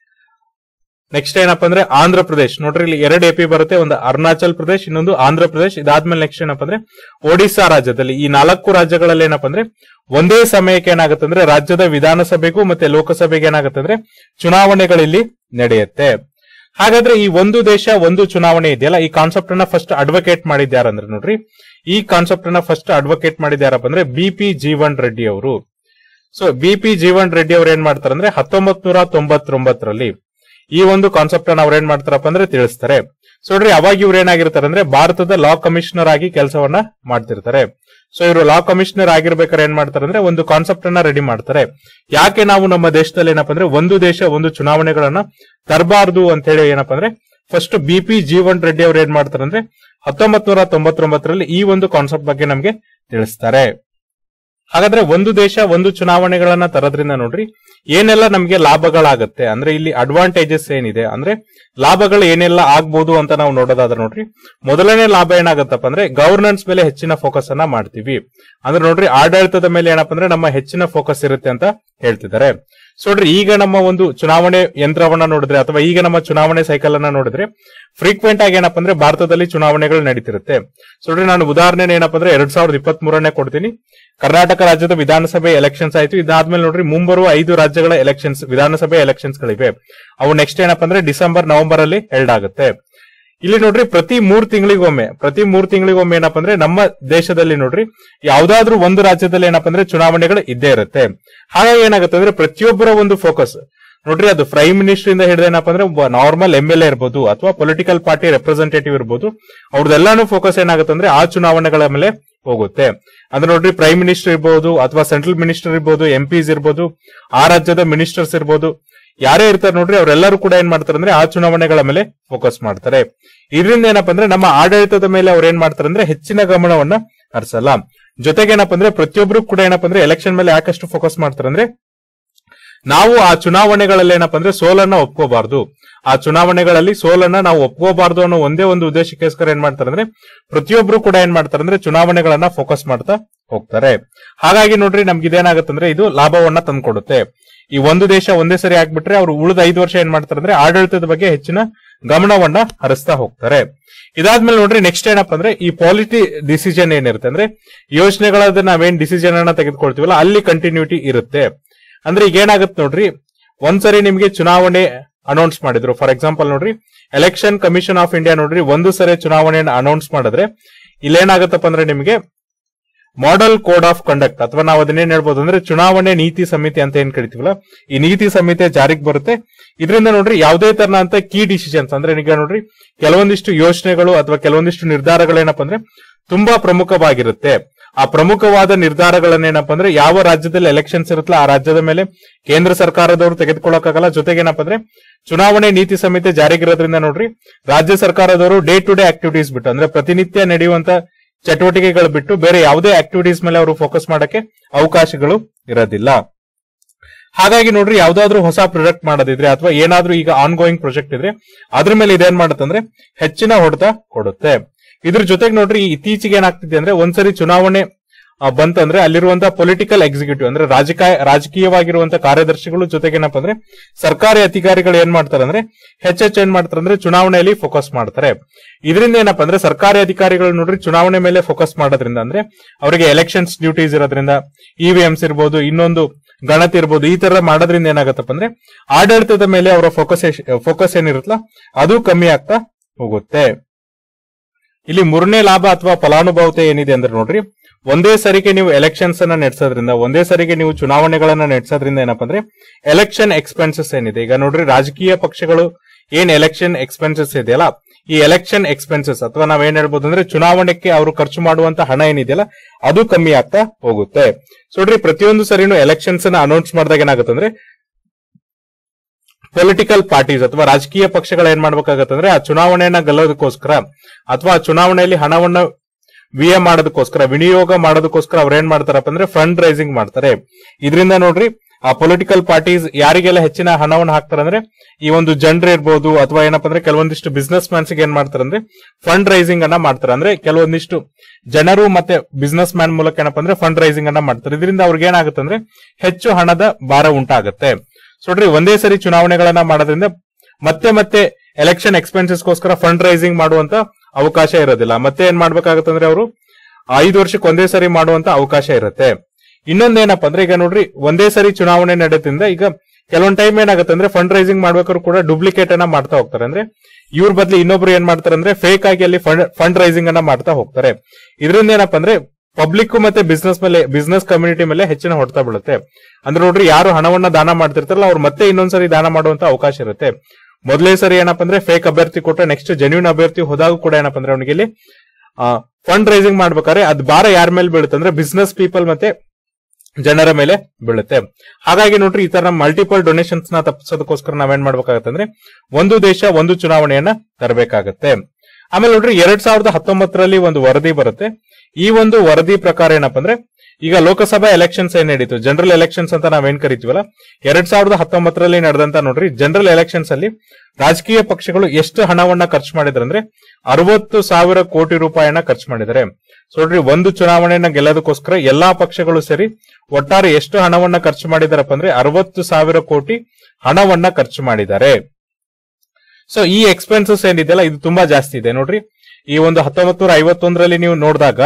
ನೆಕ್ಸ್ಟ್ ಏನಪ್ಪಾ ಅಂದ್ರೆ ಆಂಧ್ರ ಪ್ರದೇಶ್. ನೋಡ್ರಿ ಇಲ್ಲಿ 2 AP ಬರುತ್ತೆ, ಒಂದು ಅರುಣಾಚಲ್ ಪ್ರದೇಶ್, ಇನ್ನೊಂದು ಆಂಧ್ರ ಪ್ರದೇಶ್. ಇದಾದ್ಮೇಲೆ ನೆಕ್ಸ್ಟ್ ಏನಪ್ಪಾ ಅಂದ್ರೆ ಒಡಿಶಾ ರಾಜ್ಯದಲ್ಲಿ. ಈ 4 ರಾಜ್ಯಗಳಲ್ಲಿ ಏನಪ್ಪಾ ಅಂದ್ರೆ ಒಂದೇ ಸಮಯಕ್ಕೆ ಏನಾಗುತ್ತೆ ಅಂದ್ರೆ ರಾಜ್ಯದ ವಿಧಾನಸಭೆಗೂ ಮತ್ತೆ ಲೋಕಸಭೆಗೆ ಏನಾಗುತ್ತೆ ಅಂದ್ರೆ ಚುನಾವಣೆಗಳಲ್ಲಿ ನಡೆಯುತ್ತೆ. ಹಾಗಾದ್ರೆ ಈ ಒಂದು ದೇಶ ಒಂದು ಚುನಾವಣೆ ಇದೆಯಲ್ಲ, ಈ ಕಾನ್ಸೆಪ್ಟ್ ಅನ್ನ ಫಸ್ಟ್ ಅಡ್ವೊಕೇಟ್ ಮಾಡಿದ್ಯಾರಂದ್ರೆ ನೋಡ್ರಿ, ಈ ಕಾನ್ಸೆಪ್ಟ್ ಅನ್ನ ಫಸ್ಟ್ ಅಡ್ವೊಕೇಟ್ ಮಾಡಿದ್ಯಾರಪ್ಪ ಅಂದ್ರೆ BP ಜೀವನ್ ರೆಡ್ಡಿ ಅವರು. ಸೊ BP ಜೀವನ್ ರೆಡ್ಡಿ ಅವ್ರು ಏನ್ ಮಾಡ್ತಾರೆ ಅಂದ್ರೆ 1999ರಲ್ಲಿ ಈ ಒಂದು ಕಾನ್ಸೆಪ್ಟ್ ಅನ್ನ ಅವ್ರು ಏನ್ ಮಾಡ್ತಾರಪ್ಪ ಅಂದ್ರೆ ತಿಳಿಸ್ತಾರೆ. ಸೊ ನೋಡ್ರಿ ಅವಾಗ ಇವ್ರು ಏನಾಗಿರ್ತಾರೆ ಅಂದ್ರೆ ಭಾರತದ ಲಾ ಕಮಿಷನರ್ ಆಗಿ ಕೆಲಸವನ್ನ ಮಾಡ್ತಿರ್ತಾರೆ. ಸೊ ಇವರು ಲಾ ಕಮಿಷನರ್ ಆಗಿರ್ಬೇಕಾದ್ರೆ ಏನ್ ಮಾಡ್ತಾರೆ ಅಂದ್ರೆ ಒಂದು ಕಾನ್ಸೆಪ್ಟ್ ಅನ್ನ ರೆಡಿ ಮಾಡ್ತಾರೆ. ಯಾಕೆ ನಾವು ನಮ್ಮ ದೇಶದಲ್ಲಿ ಏನಪ್ಪಾ ಅಂದ್ರೆ ಒಂದು ದೇಶ ಒಂದು ಚುನಾವಣೆಗಳನ್ನ ತರಬಾರ್ದು ಅಂತ ಹೇಳಿ ಏನಪ್ಪಾ ಅಂದ್ರೆ ಫಸ್ಟ್ BP ಜೀವನ್ ರೆಡ್ಡಿ ಅವ್ರು ಏನ್ ಮಾಡ್ತಾರೆ ಅಂದ್ರೆ 1999ರಲ್ಲಿ ಈ ಒಂದು ಕಾನ್ಸೆಪ್ಟ್ ಬಗ್ಗೆ ನಮ್ಗೆ ತಿಳಿಸ್ತಾರೆ. ಹಾಗಾದ್ರೆ ಒಂದು ದೇಶ ಒಂದು ಚುನಾವಣೆಗಳನ್ನ ತರೋದ್ರಿಂದ ನೋಡ್ರಿ ಏನೆಲ್ಲ ನಮ್ಗೆ ಲಾಭಗಳಾಗತ್ತೆ ಅಂದ್ರೆ ಇಲ್ಲಿ ಅಡ್ವಾಂಟೇಜಸ್ ಏನಿದೆ ಅಂದ್ರೆ ಲಾಭಗಳು ಏನೆಲ್ಲ ಆಗ್ಬಹುದು ಅಂತ ನಾವು ನೋಡೋದಾದ್ರೆ ನೋಡ್ರಿ, ಮೊದಲನೇ ಲಾಭ ಏನಾಗತ್ತಪ್ಪ ಅಂದ್ರೆ ಗವರ್ನೆನ್ಸ್ ಮೇಲೆ ಹೆಚ್ಚಿನ ಫೋಕಸ್ ಅನ್ನ ಮಾಡ್ತೀವಿ. ಅಂದ್ರೆ ನೋಡ್ರಿ ಆಡಳಿತದ ಮೇಲೆ ಏನಪ್ಪಾ ಅಂದ್ರೆ ನಮ್ಮ ಹೆಚ್ಚಿನ ಫೋಕಸ್ ಇರುತ್ತೆ ಅಂತ ಹೇಳ್ತಿದ್ದಾರೆ. ಸೊ ನೋಡ್ರಿ ಈಗ ನಮ್ಮ ಒಂದು ಚುನಾವಣೆ ಯಂತ್ರವನ್ನ ನೋಡಿದ್ರೆ ಅಥವಾ ಈಗ ನಮ್ಮ ಚುನಾವಣೆ ಸೈಕಲ್ ಅನ್ನ ನೋಡಿದ್ರೆ ಫ್ರೀಕ್ವೆಂಟ್ ಆಗಿ ಏನಪ್ಪಾ ಅಂದ್ರೆ ಭಾರತದಲ್ಲಿ ಚುನಾವಣೆಗಳು ನಡೀತಿರುತ್ತೆ. ಸೊ ನೋಡ್ರಿ ನಾನು ಉದಾಹರಣೆ ಏನಪ್ಪಾ ಅಂದ್ರೆ 2023ನೇ ಕೊಡ್ತೀನಿ. ಕರ್ನಾಟಕ ರಾಜ್ಯದ ವಿಧಾನಸಭೆ ಎಲೆಕ್ಷನ್ಸ್ ಆಯ್ತು. ಇದಾದ್ಮೇಲೆ ನೋಡ್ರಿ ಮುಂಬರುವ 5 ರಾಜ್ಯಗಳ ಎಲೆಕ್ಷನ್ಸ್ ವಿಧಾನಸಭೆ ಎಲೆಕ್ಷನ್ಸ್ ಗಳಿವೆ. ಅವು ನೆಕ್ಸ್ಟ್ ಏನಪ್ಪಾ ಅಂದ್ರೆ ಡಿಸೆಂಬರ್ ನವೆಂಬರ್ ಅಲ್ಲಿ ಹೆಲ್ಡ್ ಆಗುತ್ತೆ. ಇಲ್ಲಿ ನೋಡ್ರಿ ಪ್ರತಿ 3 ತಿಂಗಳಿಗೊಮ್ಮೆ ಏನಪ್ಪಾ ಅಂದ್ರೆ ನಮ್ಮ ದೇಶದಲ್ಲಿ ನೋಡ್ರಿ ಯಾವ್ದಾದ್ರು ಒಂದು ರಾಜ್ಯದಲ್ಲಿ ಏನಪ್ಪಾ ಅಂದ್ರೆ ಚುನಾವಣೆಗಳು ಇದ್ದೇ ಇರುತ್ತೆ. ಹಾಗಾಗಿ ಏನಾಗುತ್ತೆ ಅಂದ್ರೆ ಪ್ರತಿಯೊಬ್ಬರ ಒಂದು ಫೋಕಸ್ ನೋಡ್ರಿ ಅದು ಪ್ರೈಮ್ ಮಿನಿಸ್ಟರ್ ಇಂದ ಹಿಡಿದ ಏನಪ್ಪಾ ಅಂದ್ರೆ ನಾರ್ಮಲ್ MLA ಇರ್ಬೋದು ಅಥವಾ ಪೊಲಿಟಿಕಲ್ ಪಾರ್ಟಿ ರೆಪ್ರೆಸೆಂಟೇಟಿವ್ ಇರ್ಬೋದು, ಅವ್ರದ್ದೆಲ್ಲಾನು ಫೋಕಸ್ ಏನಾಗುತ್ತೆ ಅಂದ್ರೆ ಆ ಚುನಾವಣೆಗಳ ಮೇಲೆ ಹೋಗುತ್ತೆ. ಅಂದ್ರೆ ನೋಡ್ರಿ ಪ್ರೈಮ್ ಮಿನಿಸ್ಟರ್ ಇರ್ಬೋದು ಅಥವಾ ಸೆಂಟ್ರಲ್ ಮಿನಿಸ್ಟರ್ ಇರ್ಬೋದು, MPs ಇರ್ಬೋದು, ಆ ರಾಜ್ಯದ ಮಿನಿಸ್ಟರ್ಸ್ ಇರ್ಬೋದು, ಯಾರೇ ಇರ್ತಾರೆ ನೋಡ್ರಿ ಅವರೆಲ್ಲರೂ ಕೂಡ ಏನ್ ಮಾಡ್ತಾರೆ ಅಂದ್ರೆ ಆ ಚುನಾವಣೆಗಳ ಮೇಲೆ ಫೋಕಸ್ ಮಾಡ್ತಾರೆ. ಇದರಿಂದ ಏನಪ್ಪಾ ಅಂದ್ರೆ ನಮ್ಮ ಆಡಳಿತದ ಮೇಲೆ ಅವ್ರು ಏನ್ ಮಾಡ್ತಾರೆ ಅಂದ್ರೆ ಹೆಚ್ಚಿನ ಗಮನವನ್ನ ಹರಿಸಲ್ಲ. ಜೊತೆಗೆ ಏನಪ್ಪಾ ಅಂದ್ರೆ ಪ್ರತಿಯೊಬ್ರು ಕೂಡ ಏನಪ್ಪಾ ಅಂದ್ರೆ ಎಲೆಕ್ಷನ್ ಮೇಲೆ ಯಾಕಷ್ಟು ಫೋಕಸ್ ಮಾಡ್ತಾರೆ ಅಂದ್ರೆ ನಾವು ಆ ಚುನಾವಣೆಗಳಲ್ಲಿ ಏನಪ್ಪಾ ಅಂದ್ರೆ ಸೋಲನ್ನ ಒಪ್ಕೋಬಾರ್ದು, ಆ ಚುನಾವಣೆಗಳಲ್ಲಿ ಸೋಲನ್ನ ನಾವು ಒಪ್ಕೋಬಾರ್ದು ಅನ್ನೋ ಒಂದೇ ಒಂದು ಉದ್ದೇಶಕ್ಕೋಸ್ಕರ ಏನ್ ಮಾಡ್ತಾರೆ ಅಂದ್ರೆ ಪ್ರತಿಯೊಬ್ರು ಕೂಡ ಏನ್ ಮಾಡ್ತಾರೆ ಅಂದ್ರೆ ಚುನಾವಣೆಗಳನ್ನ ಫೋಕಸ್ ಮಾಡ್ತಾ ಹೋಗ್ತಾರೆ. ಹಾಗಾಗಿ ನೋಡ್ರಿ ನಮ್ಗೆ ಇದೇನಾಗುತ್ತೆ ಅಂದ್ರೆ ಇದು ಲಾಭವನ್ನ ತಂದ್ಕೊಡುತ್ತೆ. ಈ ಒಂದು ದೇಶ ಒಂದೇ ಸರಿ ಆಗ್ಬಿಟ್ರೆ ಅವ್ರು ಉಳಿದ 5 ವರ್ಷ ಏನ್ ಮಾಡ್ತಾರೆ ಅಂದ್ರೆ ಆಡಳಿತದ ಬಗ್ಗೆ ಹೆಚ್ಚಿನ ಗಮನವನ್ನ ಹರಿಸ್ತಾ ಹೋಗ್ತಾರೆ. ಇದಾದ್ಮೇಲೆ ನೋಡ್ರಿ ನೆಕ್ಸ್ಟ್ ಏನಪ್ಪಾ ಅಂದ್ರೆ ಈ ಪಾಲಿಟಿ ಡಿಸಿಷನ್ ಏನಿರುತ್ತೆ ಅಂದ್ರೆ ಯೋಜನೆಗಳನ್ನ ನಾವೇನ್ ಡಿಸಿಷನ್ ಅನ್ನ ತೆಗೆದುಕೊಳ್ತೀವಲ್ಲ ಅಲ್ಲಿ ಕಂಟಿನ್ಯೂಟಿ ಇರುತ್ತೆ. ಅಂದ್ರೆ ಈಗ ಏನಾಗುತ್ತೆ ನೋಡ್ರಿ, ಒಂದ್ಸರಿ ನಿಮ್ಗೆ ಚುನಾವಣೆ ಅನೌನ್ಸ್ ಮಾಡಿದ್ರು. ಫಾರ್ ಎಕ್ಸಾಂಪಲ್ ನೋಡ್ರಿ ಎಲೆಕ್ಷನ್ ಕಮಿಷನ್ ಆಫ್ ಇಂಡಿಯಾ ನೋಡ್ರಿ ಒಂದು ಸರಿ ಚುನಾವಣೆಯನ್ನು ಅನೌನ್ಸ್ ಮಾಡಿದ್ರೆ ಇಲ್ಲೇನಾಗತ್ತಪ್ಪ ಅಂದ್ರೆ ನಿಮ್ಗೆ ಮಾಡೆಲ್ ಕೋಡ್ ಆಫ್ ಕಂಡಕ್ಟ್ ಅಥವಾ ನಾವು ಅದನ್ನೇನ್ ಹೇಳ್ಬೋದು ಅಂದ್ರೆ ಚುನಾವಣೆ ನೀತಿ ಸಮಿತಿ ಅಂತ ಏನ್ ಕರಿತೀವಲ್ಲ, ಈ ನೀತಿ ಸಮಿತಿ ಜಾರಿಗೆ ಬರುತ್ತೆ. ಇದರಿಂದ ನೋಡ್ರಿ ಯಾವುದೇ ತರನಂತ ಕೀ ಡಿಸಿಷನ್ಸ್ ಅಂದ್ರೆ ಈಗ ನೋಡ್ರಿ ಕೆಲವೊಂದಿಷ್ಟು ಯೋಜನೆಗಳು ಅಥವಾ ಕೆಲವೊಂದಿಷ್ಟು ನಿರ್ಧಾರಗಳೇನಪ್ಪ ಅಂದ್ರೆ ತುಂಬಾ ಪ್ರಮುಖವಾಗಿರುತ್ತೆ. ಆ ಪ್ರಮುಖವಾದ ನಿರ್ಧಾರಗಳನ್ನೇನಪ್ಪ ಅಂದ್ರೆ ಯಾವ ರಾಜ್ಯದಲ್ಲಿ ಎಲೆಕ್ಷನ್ಸ್ ಇರುತ್ತಲ್ಲ ಆ ರಾಜ್ಯದ ಮೇಲೆ ಕೇಂದ್ರ ಸರ್ಕಾರದವರು ತೆಗೆದುಕೊಳ್ಳಕ್ಕಾಗಲ್ಲ. ಜೊತೆಗೆ ಏನಪ್ಪ ಅಂದ್ರೆ ಚುನಾವಣೆ ನೀತಿ ಸಮಿತಿ ಜಾರಿಗಿರೋದ್ರಿಂದ ನೋಡ್ರಿ ರಾಜ್ಯ ಸರ್ಕಾರದವರು ಡೇ ಟು ಡೇ ಆಕ್ಟಿವಿಟೀಸ್ ಬಿಟ್ಟು ಅಂದ್ರೆ ಪ್ರತಿನಿತ್ಯ ನಡೆಯುವಂತ ಚಟುವಟಿಕೆಗಳು ಬಿಟ್ಟು ಬೇರೆ ಯಾವುದೇ ಆಕ್ಟಿವಿಟೀಸ್ ಮೇಲೆ ಅವರು ಫೋಕಸ್ ಮಾಡಕ್ಕೆ ಅವಕಾಶಗಳು ಇರೋದಿಲ್ಲ. ಹಾಗಾಗಿ ನೋಡ್ರಿ ಯಾವ್ದಾದ್ರು ಹೊಸ ಪ್ರಾಜೆಕ್ಟ್ ಮಾಡೋದಿದ್ರೆ ಅಥವಾ ಏನಾದ್ರೂ ಈಗ ಆನ್ ಗೋಯಿಂಗ್ ಪ್ರಾಜೆಕ್ಟ್ ಇದ್ರೆ ಅದ್ರ ಮೇಲೆ ಇದೇನ್ ಮಾಡುತ್ತಂದ್ರೆ ಹೆಚ್ಚಿನ ಹೊಡೆತ ಕೊಡುತ್ತೆ. ಇದ್ರ ಜೊತೆಗೆ ನೋಡ್ರಿ ಇತ್ತೀಚೆಗೆ ಏನಾಗ್ತಿದೆ ಅಂದ್ರೆ ಒಂದ್ಸರಿ ಚುನಾವಣೆ ಬಂತಂದ್ರೆ ಅಲ್ಲಿರುವಂತಹ ಪೊಲಿಟಿಕಲ್ ಎಕ್ಸಿಕ್ಯೂಟಿವ್ ಅಂದ್ರೆ ರಾಜಕೀಯವಾಗಿರುವಂತಹ ಕಾರ್ಯದರ್ಶಿಗಳು ಜೊತೆಗೆ ಏನಪ್ಪಾ ಅಂದ್ರೆ ಸರ್ಕಾರಿ ಅಧಿಕಾರಿಗಳು ಏನ್ ಮಾಡ್ತಾರೆ ಅಂದ್ರೆ ಹೆಚ್ಚೆಚ್ಚು ಏನ್ ಮಾಡ್ತಾರೆ ಅಂದ್ರೆ ಚುನಾವಣೆಯಲ್ಲಿ ಫೋಕಸ್ ಮಾಡ್ತಾರೆ. ಇದರಿಂದ ಏನಪ್ಪಾ ಅಂದ್ರೆ ಸರ್ಕಾರಿ ಅಧಿಕಾರಿಗಳು ನೋಡ್ರಿ ಚುನಾವಣೆ ಮೇಲೆ ಫೋಕಸ್ ಮಾಡೋದ್ರಿಂದ ಅಂದ್ರೆ ಅವರಿಗೆ ಎಲೆಕ್ಷನ್ಸ್ ಡ್ಯೂಟೀಸ್ ಇರೋದ್ರಿಂದ EVMs ಇರ್ಬೋದು, ಇನ್ನೊಂದು ಗಣತಿ ಇರ್ಬೋದು, ಈ ತರ ಮಾಡೋದ್ರಿಂದ ಏನಾಗತ್ತಪ್ಪ ಅಂದ್ರೆ ಆಡಳಿತದ ಮೇಲೆ ಅವರ ಫೋಕಸ್ ಏನಿರುತ್ತಲ್ಲ ಅದು ಕಮ್ಮಿ ಆಗ್ತಾ ಹೋಗುತ್ತೆ. ಇಲ್ಲಿ 3ನೇ ಲಾಭ ಅಥವಾ ಫಲಾನುಭವತೆ ಏನಿದೆ ಅಂದ್ರೆ ನೋಡ್ರಿ ಒಂದೇ ಸರಿಗೆ ನೀವು ಎಲೆಕ್ಷನ್ಸ್ ಅನ್ನ ನಡೆಸೋದ್ರಿಂದ, ಒಂದೇ ಸರಿಗೆ ನೀವು ಚುನಾವಣೆಗಳನ್ನ ನಡೆಸೋದ್ರಿಂದ ಏನಪ್ಪಾ ಅಂದ್ರೆ ಎಲೆಕ್ಷನ್ ಎಕ್ಸ್ಪೆನ್ಸಸ್ ಏನಿದೆ, ಈಗ ನೋಡ್ರಿ ರಾಜಕೀಯ ಪಕ್ಷಗಳು ಏನ್ ಎಲೆಕ್ಷನ್ ಎಕ್ಸ್ಪೆನ್ಸಸ್ ಇದೆಯಲ್ಲ, ಈ ಎಲೆಕ್ಷನ್ ಎಕ್ಸ್ಪೆನ್ಸಸ್ ಅಥವಾ ನಾವೇನ್ ಹೇಳ್ಬೋದು ಅಂದ್ರೆ ಚುನಾವಣೆಗೆ ಅವರು ಖರ್ಚು ಮಾಡುವಂತ ಹಣ ಏನಿದೆಯಲ್ಲ ಅದು ಕಮ್ಮಿ ಆಗ್ತಾ ಹೋಗುತ್ತೆ. ಸೊ ನೋಡ್ರಿ ಪ್ರತಿಯೊಂದು ಸರಿನೂ ಎಲೆಕ್ಷನ್ಸ್ ಅನ್ನ ಅನೌನ್ಸ್ ಮಾಡಿದಾಗ ಏನಾಗುತ್ತೆ ಅಂದ್ರೆ ಪೊಲಿಟಿಕಲ್ ಪಾರ್ಟೀಸ್ ಅಥವಾ ರಾಜಕೀಯ ಪಕ್ಷಗಳು ಏನ್ ಮಾಡ್ಬೇಕಾಗತ್ತೆ ಅಂದ್ರೆ ಆ ಚುನಾವಣೆಯನ್ನ ಗೆಲ್ಲೋದಕ್ಕೋಸ್ಕರ ಅಥವಾ ಆ ಚುನಾವಣೆಯಲ್ಲಿ ಹಣವನ್ನ ವ್ಯಯ ಮಾಡೋದಕ್ಕೋಸ್ಕರ, ವಿನಿಯೋಗ ಮಾಡೋದಕ್ಕೋಸ್ಕರ ಅವ್ರು ಏನ್ ಮಾಡ್ತಾರಪ್ಪ ಅಂದ್ರೆ ಫಂಡ್ ರೈಸಿಂಗ್ ಮಾಡ್ತಾರೆ. ಇದರಿಂದ ನೋಡ್ರಿ ಆ ಪೊಲಿಟಿಕಲ್ ಪಾರ್ಟೀಸ್ ಯಾರಿಗೆಲ್ಲ ಹೆಚ್ಚಿನ ಹಣವನ್ನು ಹಾಕ್ತಾರೆ ಅಂದ್ರೆ ಈ ಒಂದು ಜನರು ಇರ್ಬೋದು ಅಥವಾ ಏನಪ್ಪಾ ಅಂದ್ರೆ ಕೆಲವೊಂದಿಷ್ಟು ಬಿಸ್ನೆಸ್ ಮ್ಯಾನ್ಸ್ ಏನ್ ಮಾಡ್ತಾರೆ ಅಂದ್ರೆ ಫಂಡ್ ರೈಸಿಂಗ್ ಅನ್ನ ಮಾಡ್ತಾರೆ. ಅಂದ್ರೆ ಕೆಲವೊಂದಿಷ್ಟು ಜನರು ಮತ್ತೆ ಬಿಸ್ನೆಸ್ ಮ್ಯಾನ್ ಮೂಲಕ ಏನಪ್ಪಾ ಅಂದ್ರೆ ಫಂಡ್ ರೈಸಿಂಗ್ ಅನ್ನ ಮಾಡ್ತಾರೆ. ಇದರಿಂದ ಅವ್ರಿಗೆ ಏನಾಗುತ್ತೆ ಅಂದ್ರೆ ಹೆಚ್ಚು ಹಣದ ಭಾರ ಉಂಟಾಗುತ್ತೆ. ಸೊ ನೋಡ್ರಿ ಒಂದೇ ಸರಿ ಚುನಾವಣೆಗಳನ್ನ ಮಾಡೋದ್ರಿಂದ ಮತ್ತೆ ಎಲೆಕ್ಷನ್ ಎಕ್ಸ್ಪೆನ್ಸಸ್ಗೋಸ್ಕರ ಫಂಡ್ ರೈಸಿಂಗ್ ಮಾಡುವಂತ ಅವಕಾಶ ಇರೋದಿಲ್ಲ. ಮತ್ತೆ ಏನ್ ಮಾಡ್ಬೇಕಾಗತ್ತೆ ಅಂದ್ರೆ ಅವರು 5 ವರ್ಷಕ್ಕೆ ಒಂದೇ ಸರಿ ಮಾಡುವಂತ ಅವಕಾಶ ಇರುತ್ತೆ. ಇನ್ನೊಂದೇನಪ್ಪ ಅಂದ್ರೆ ಈಗ ನೋಡ್ರಿ ಒಂದೇ ಸರಿ ಚುನಾವಣೆ ನಡೆಯೋದ್ರಿಂದ ಈಗ ಕೆಲವೊಂದ್ ಟೈಮ್ ಏನಾಗುತ್ತೆ ಅಂದ್ರೆ ಫಂಡ್ ರೈಸಿಂಗ್ ಮಾಡ್ಬೇಕಾದ್ರು ಕೂಡ ಡೂಪ್ಲಿಕೇಟ್ ಅನ್ನ ಮಾಡ್ತಾ ಹೋಗ್ತಾರೆ. ಅಂದ್ರೆ ಇವ್ರ ಬದಲು ಇನ್ನೊಬ್ರು ಏನ್ ಮಾಡ್ತಾರೆ ಅಂದ್ರೆ ಫೇಕ್ ಆಗಿ ಅಲ್ಲಿ ಫಂಡ್ ರೈಸಿಂಗ್ ಅನ್ನ ಮಾಡ್ತಾ ಹೋಗ್ತಾರೆ. ಇದರಿಂದ ಏನಪ್ಪಾ ಅಂದ್ರೆ ಪಬ್ಲಿಕ್ ಮತ್ತೆ ಬಿಸ್ನೆಸ್ ಕಮ್ಯುನಿಟಿ ಮೇಲೆ ಹೆಚ್ಚಿನ ಹೊಡೆತ ಬೀಳುತ್ತೆ. ಅಂದ್ರೆ ನೋಡ್ರಿ ಯಾರು ಹಣವನ್ನ ದಾನ ಮಾಡ್ತಿರ್ತಾರಲ್ಲ ಅವ್ರು ಮತ್ತೆ ಇನ್ನೊಂದ್ಸರಿ ದಾನ ಮಾಡುವಂತ ಅವಕಾಶ ಇರುತ್ತೆ. ಮೊದಲೇ ಸರಿ ಏನಪ್ಪಾ ಅಂದ್ರೆ ಫೇಕ್ ಅಭ್ಯರ್ಥಿ ಕೊಟ್ರೆ ನೆಕ್ಸ್ಟ್ ಜೆನ್ಯೂನ್ ಅಭ್ಯರ್ಥಿ ಹೋದಾಗ ಕೂಡ ಏನಪ್ಪಾ ಅಂದ್ರೆ ಅವನಿಗೆ ಇಲ್ಲಿ ಫಂಡ್ ರೈಸಿಂಗ್ ಮಾಡ್ಬೇಕಾದ್ರೆ ಅದು ಭಾರ ಯಾರ ಮೇಲೆ ಬೀಳುತ್ತೆ ಅಂದ್ರೆ ಬಿಸ್ನೆಸ್ ಪೀಪಲ್ ಮತ್ತೆ ಜನರ ಮೇಲೆ ಬೀಳುತ್ತೆ. ಹಾಗಾಗಿ ನೋಡ್ರಿ ಈ ತರ ಮಲ್ಟಿಪಲ್ ಡೊನೇಷನ್ಸ್ ನ ತಪ್ಪಿಸೋದಕ್ಕೋಸ್ಕರ ನಾವೇನ್ ಮಾಡ್ಬೇಕಾಗತ್ತೆ ಅಂದ್ರೆ ಒಂದು ದೇಶ ಒಂದು ಚುನಾವಣೆಯನ್ನ ತರಬೇಕಾಗತ್ತೆ. ಆಮೇಲೆ ನೋಡ್ರಿ 2019ರಲ್ಲಿ ಒಂದು ವರದಿ ಬರುತ್ತೆ. ಈ ಒಂದು ವರದಿ ಪ್ರಕಾರ ಏನಪ್ಪಾ ಅಂದ್ರೆ ಈಗ ಲೋಕಸಭಾ ಎಲೆಕ್ಷನ್ಸ್ ಏನ್ ನಡೀತು, ಜನರಲ್ ಎಲೆಕ್ಷನ್ಸ್ ಅಂತ ನಾವೇನ್ ಕರಿತೀವಲ್ಲ, 2019ರಲ್ಲಿ ನಡೆದಂತ ನೋಡ್ರಿ ಜನರಲ್ ಎಲೆಕ್ಷನ್ಸ್ ಅಲ್ಲಿ ರಾಜಕೀಯ ಪಕ್ಷಗಳು ಎಷ್ಟು ಹಣವನ್ನ ಖರ್ಚು ಮಾಡಿದ್ರೆ ಅಂದ್ರೆ 60,000 ಕೋಟಿ ರೂಪಾಯಿಯನ್ನ ಖರ್ಚು ಮಾಡಿದ್ದಾರೆ. ಸೊ ನೋಡ್ರಿ ಒಂದು ಚುನಾವಣೆಯನ್ನ ಗೆಲ್ಲೋದಕ್ಕೋಸ್ಕರ ಎಲ್ಲಾ ಪಕ್ಷಗಳು ಸೇರಿ ಒಟ್ಟಾರೆ ಎಷ್ಟು ಹಣವನ್ನ ಖರ್ಚು ಮಾಡಿದಾರಪ್ಪ ಅಂದ್ರೆ 60,000 ಕೋಟಿ ಹಣವನ್ನ ಖರ್ಚು ಮಾಡಿದ್ದಾರೆ. ಸೊ ಈ ಎಕ್ಸ್ಪೆನ್ಸಸ್ ಏನಿದೆಯಲ್ಲ ಇದು ತುಂಬಾ ಜಾಸ್ತಿ ಇದೆ. ನೋಡ್ರಿ ಈ ಒಂದು 1951ರಲ್ಲಿ ನೀವು ನೋಡಿದಾಗ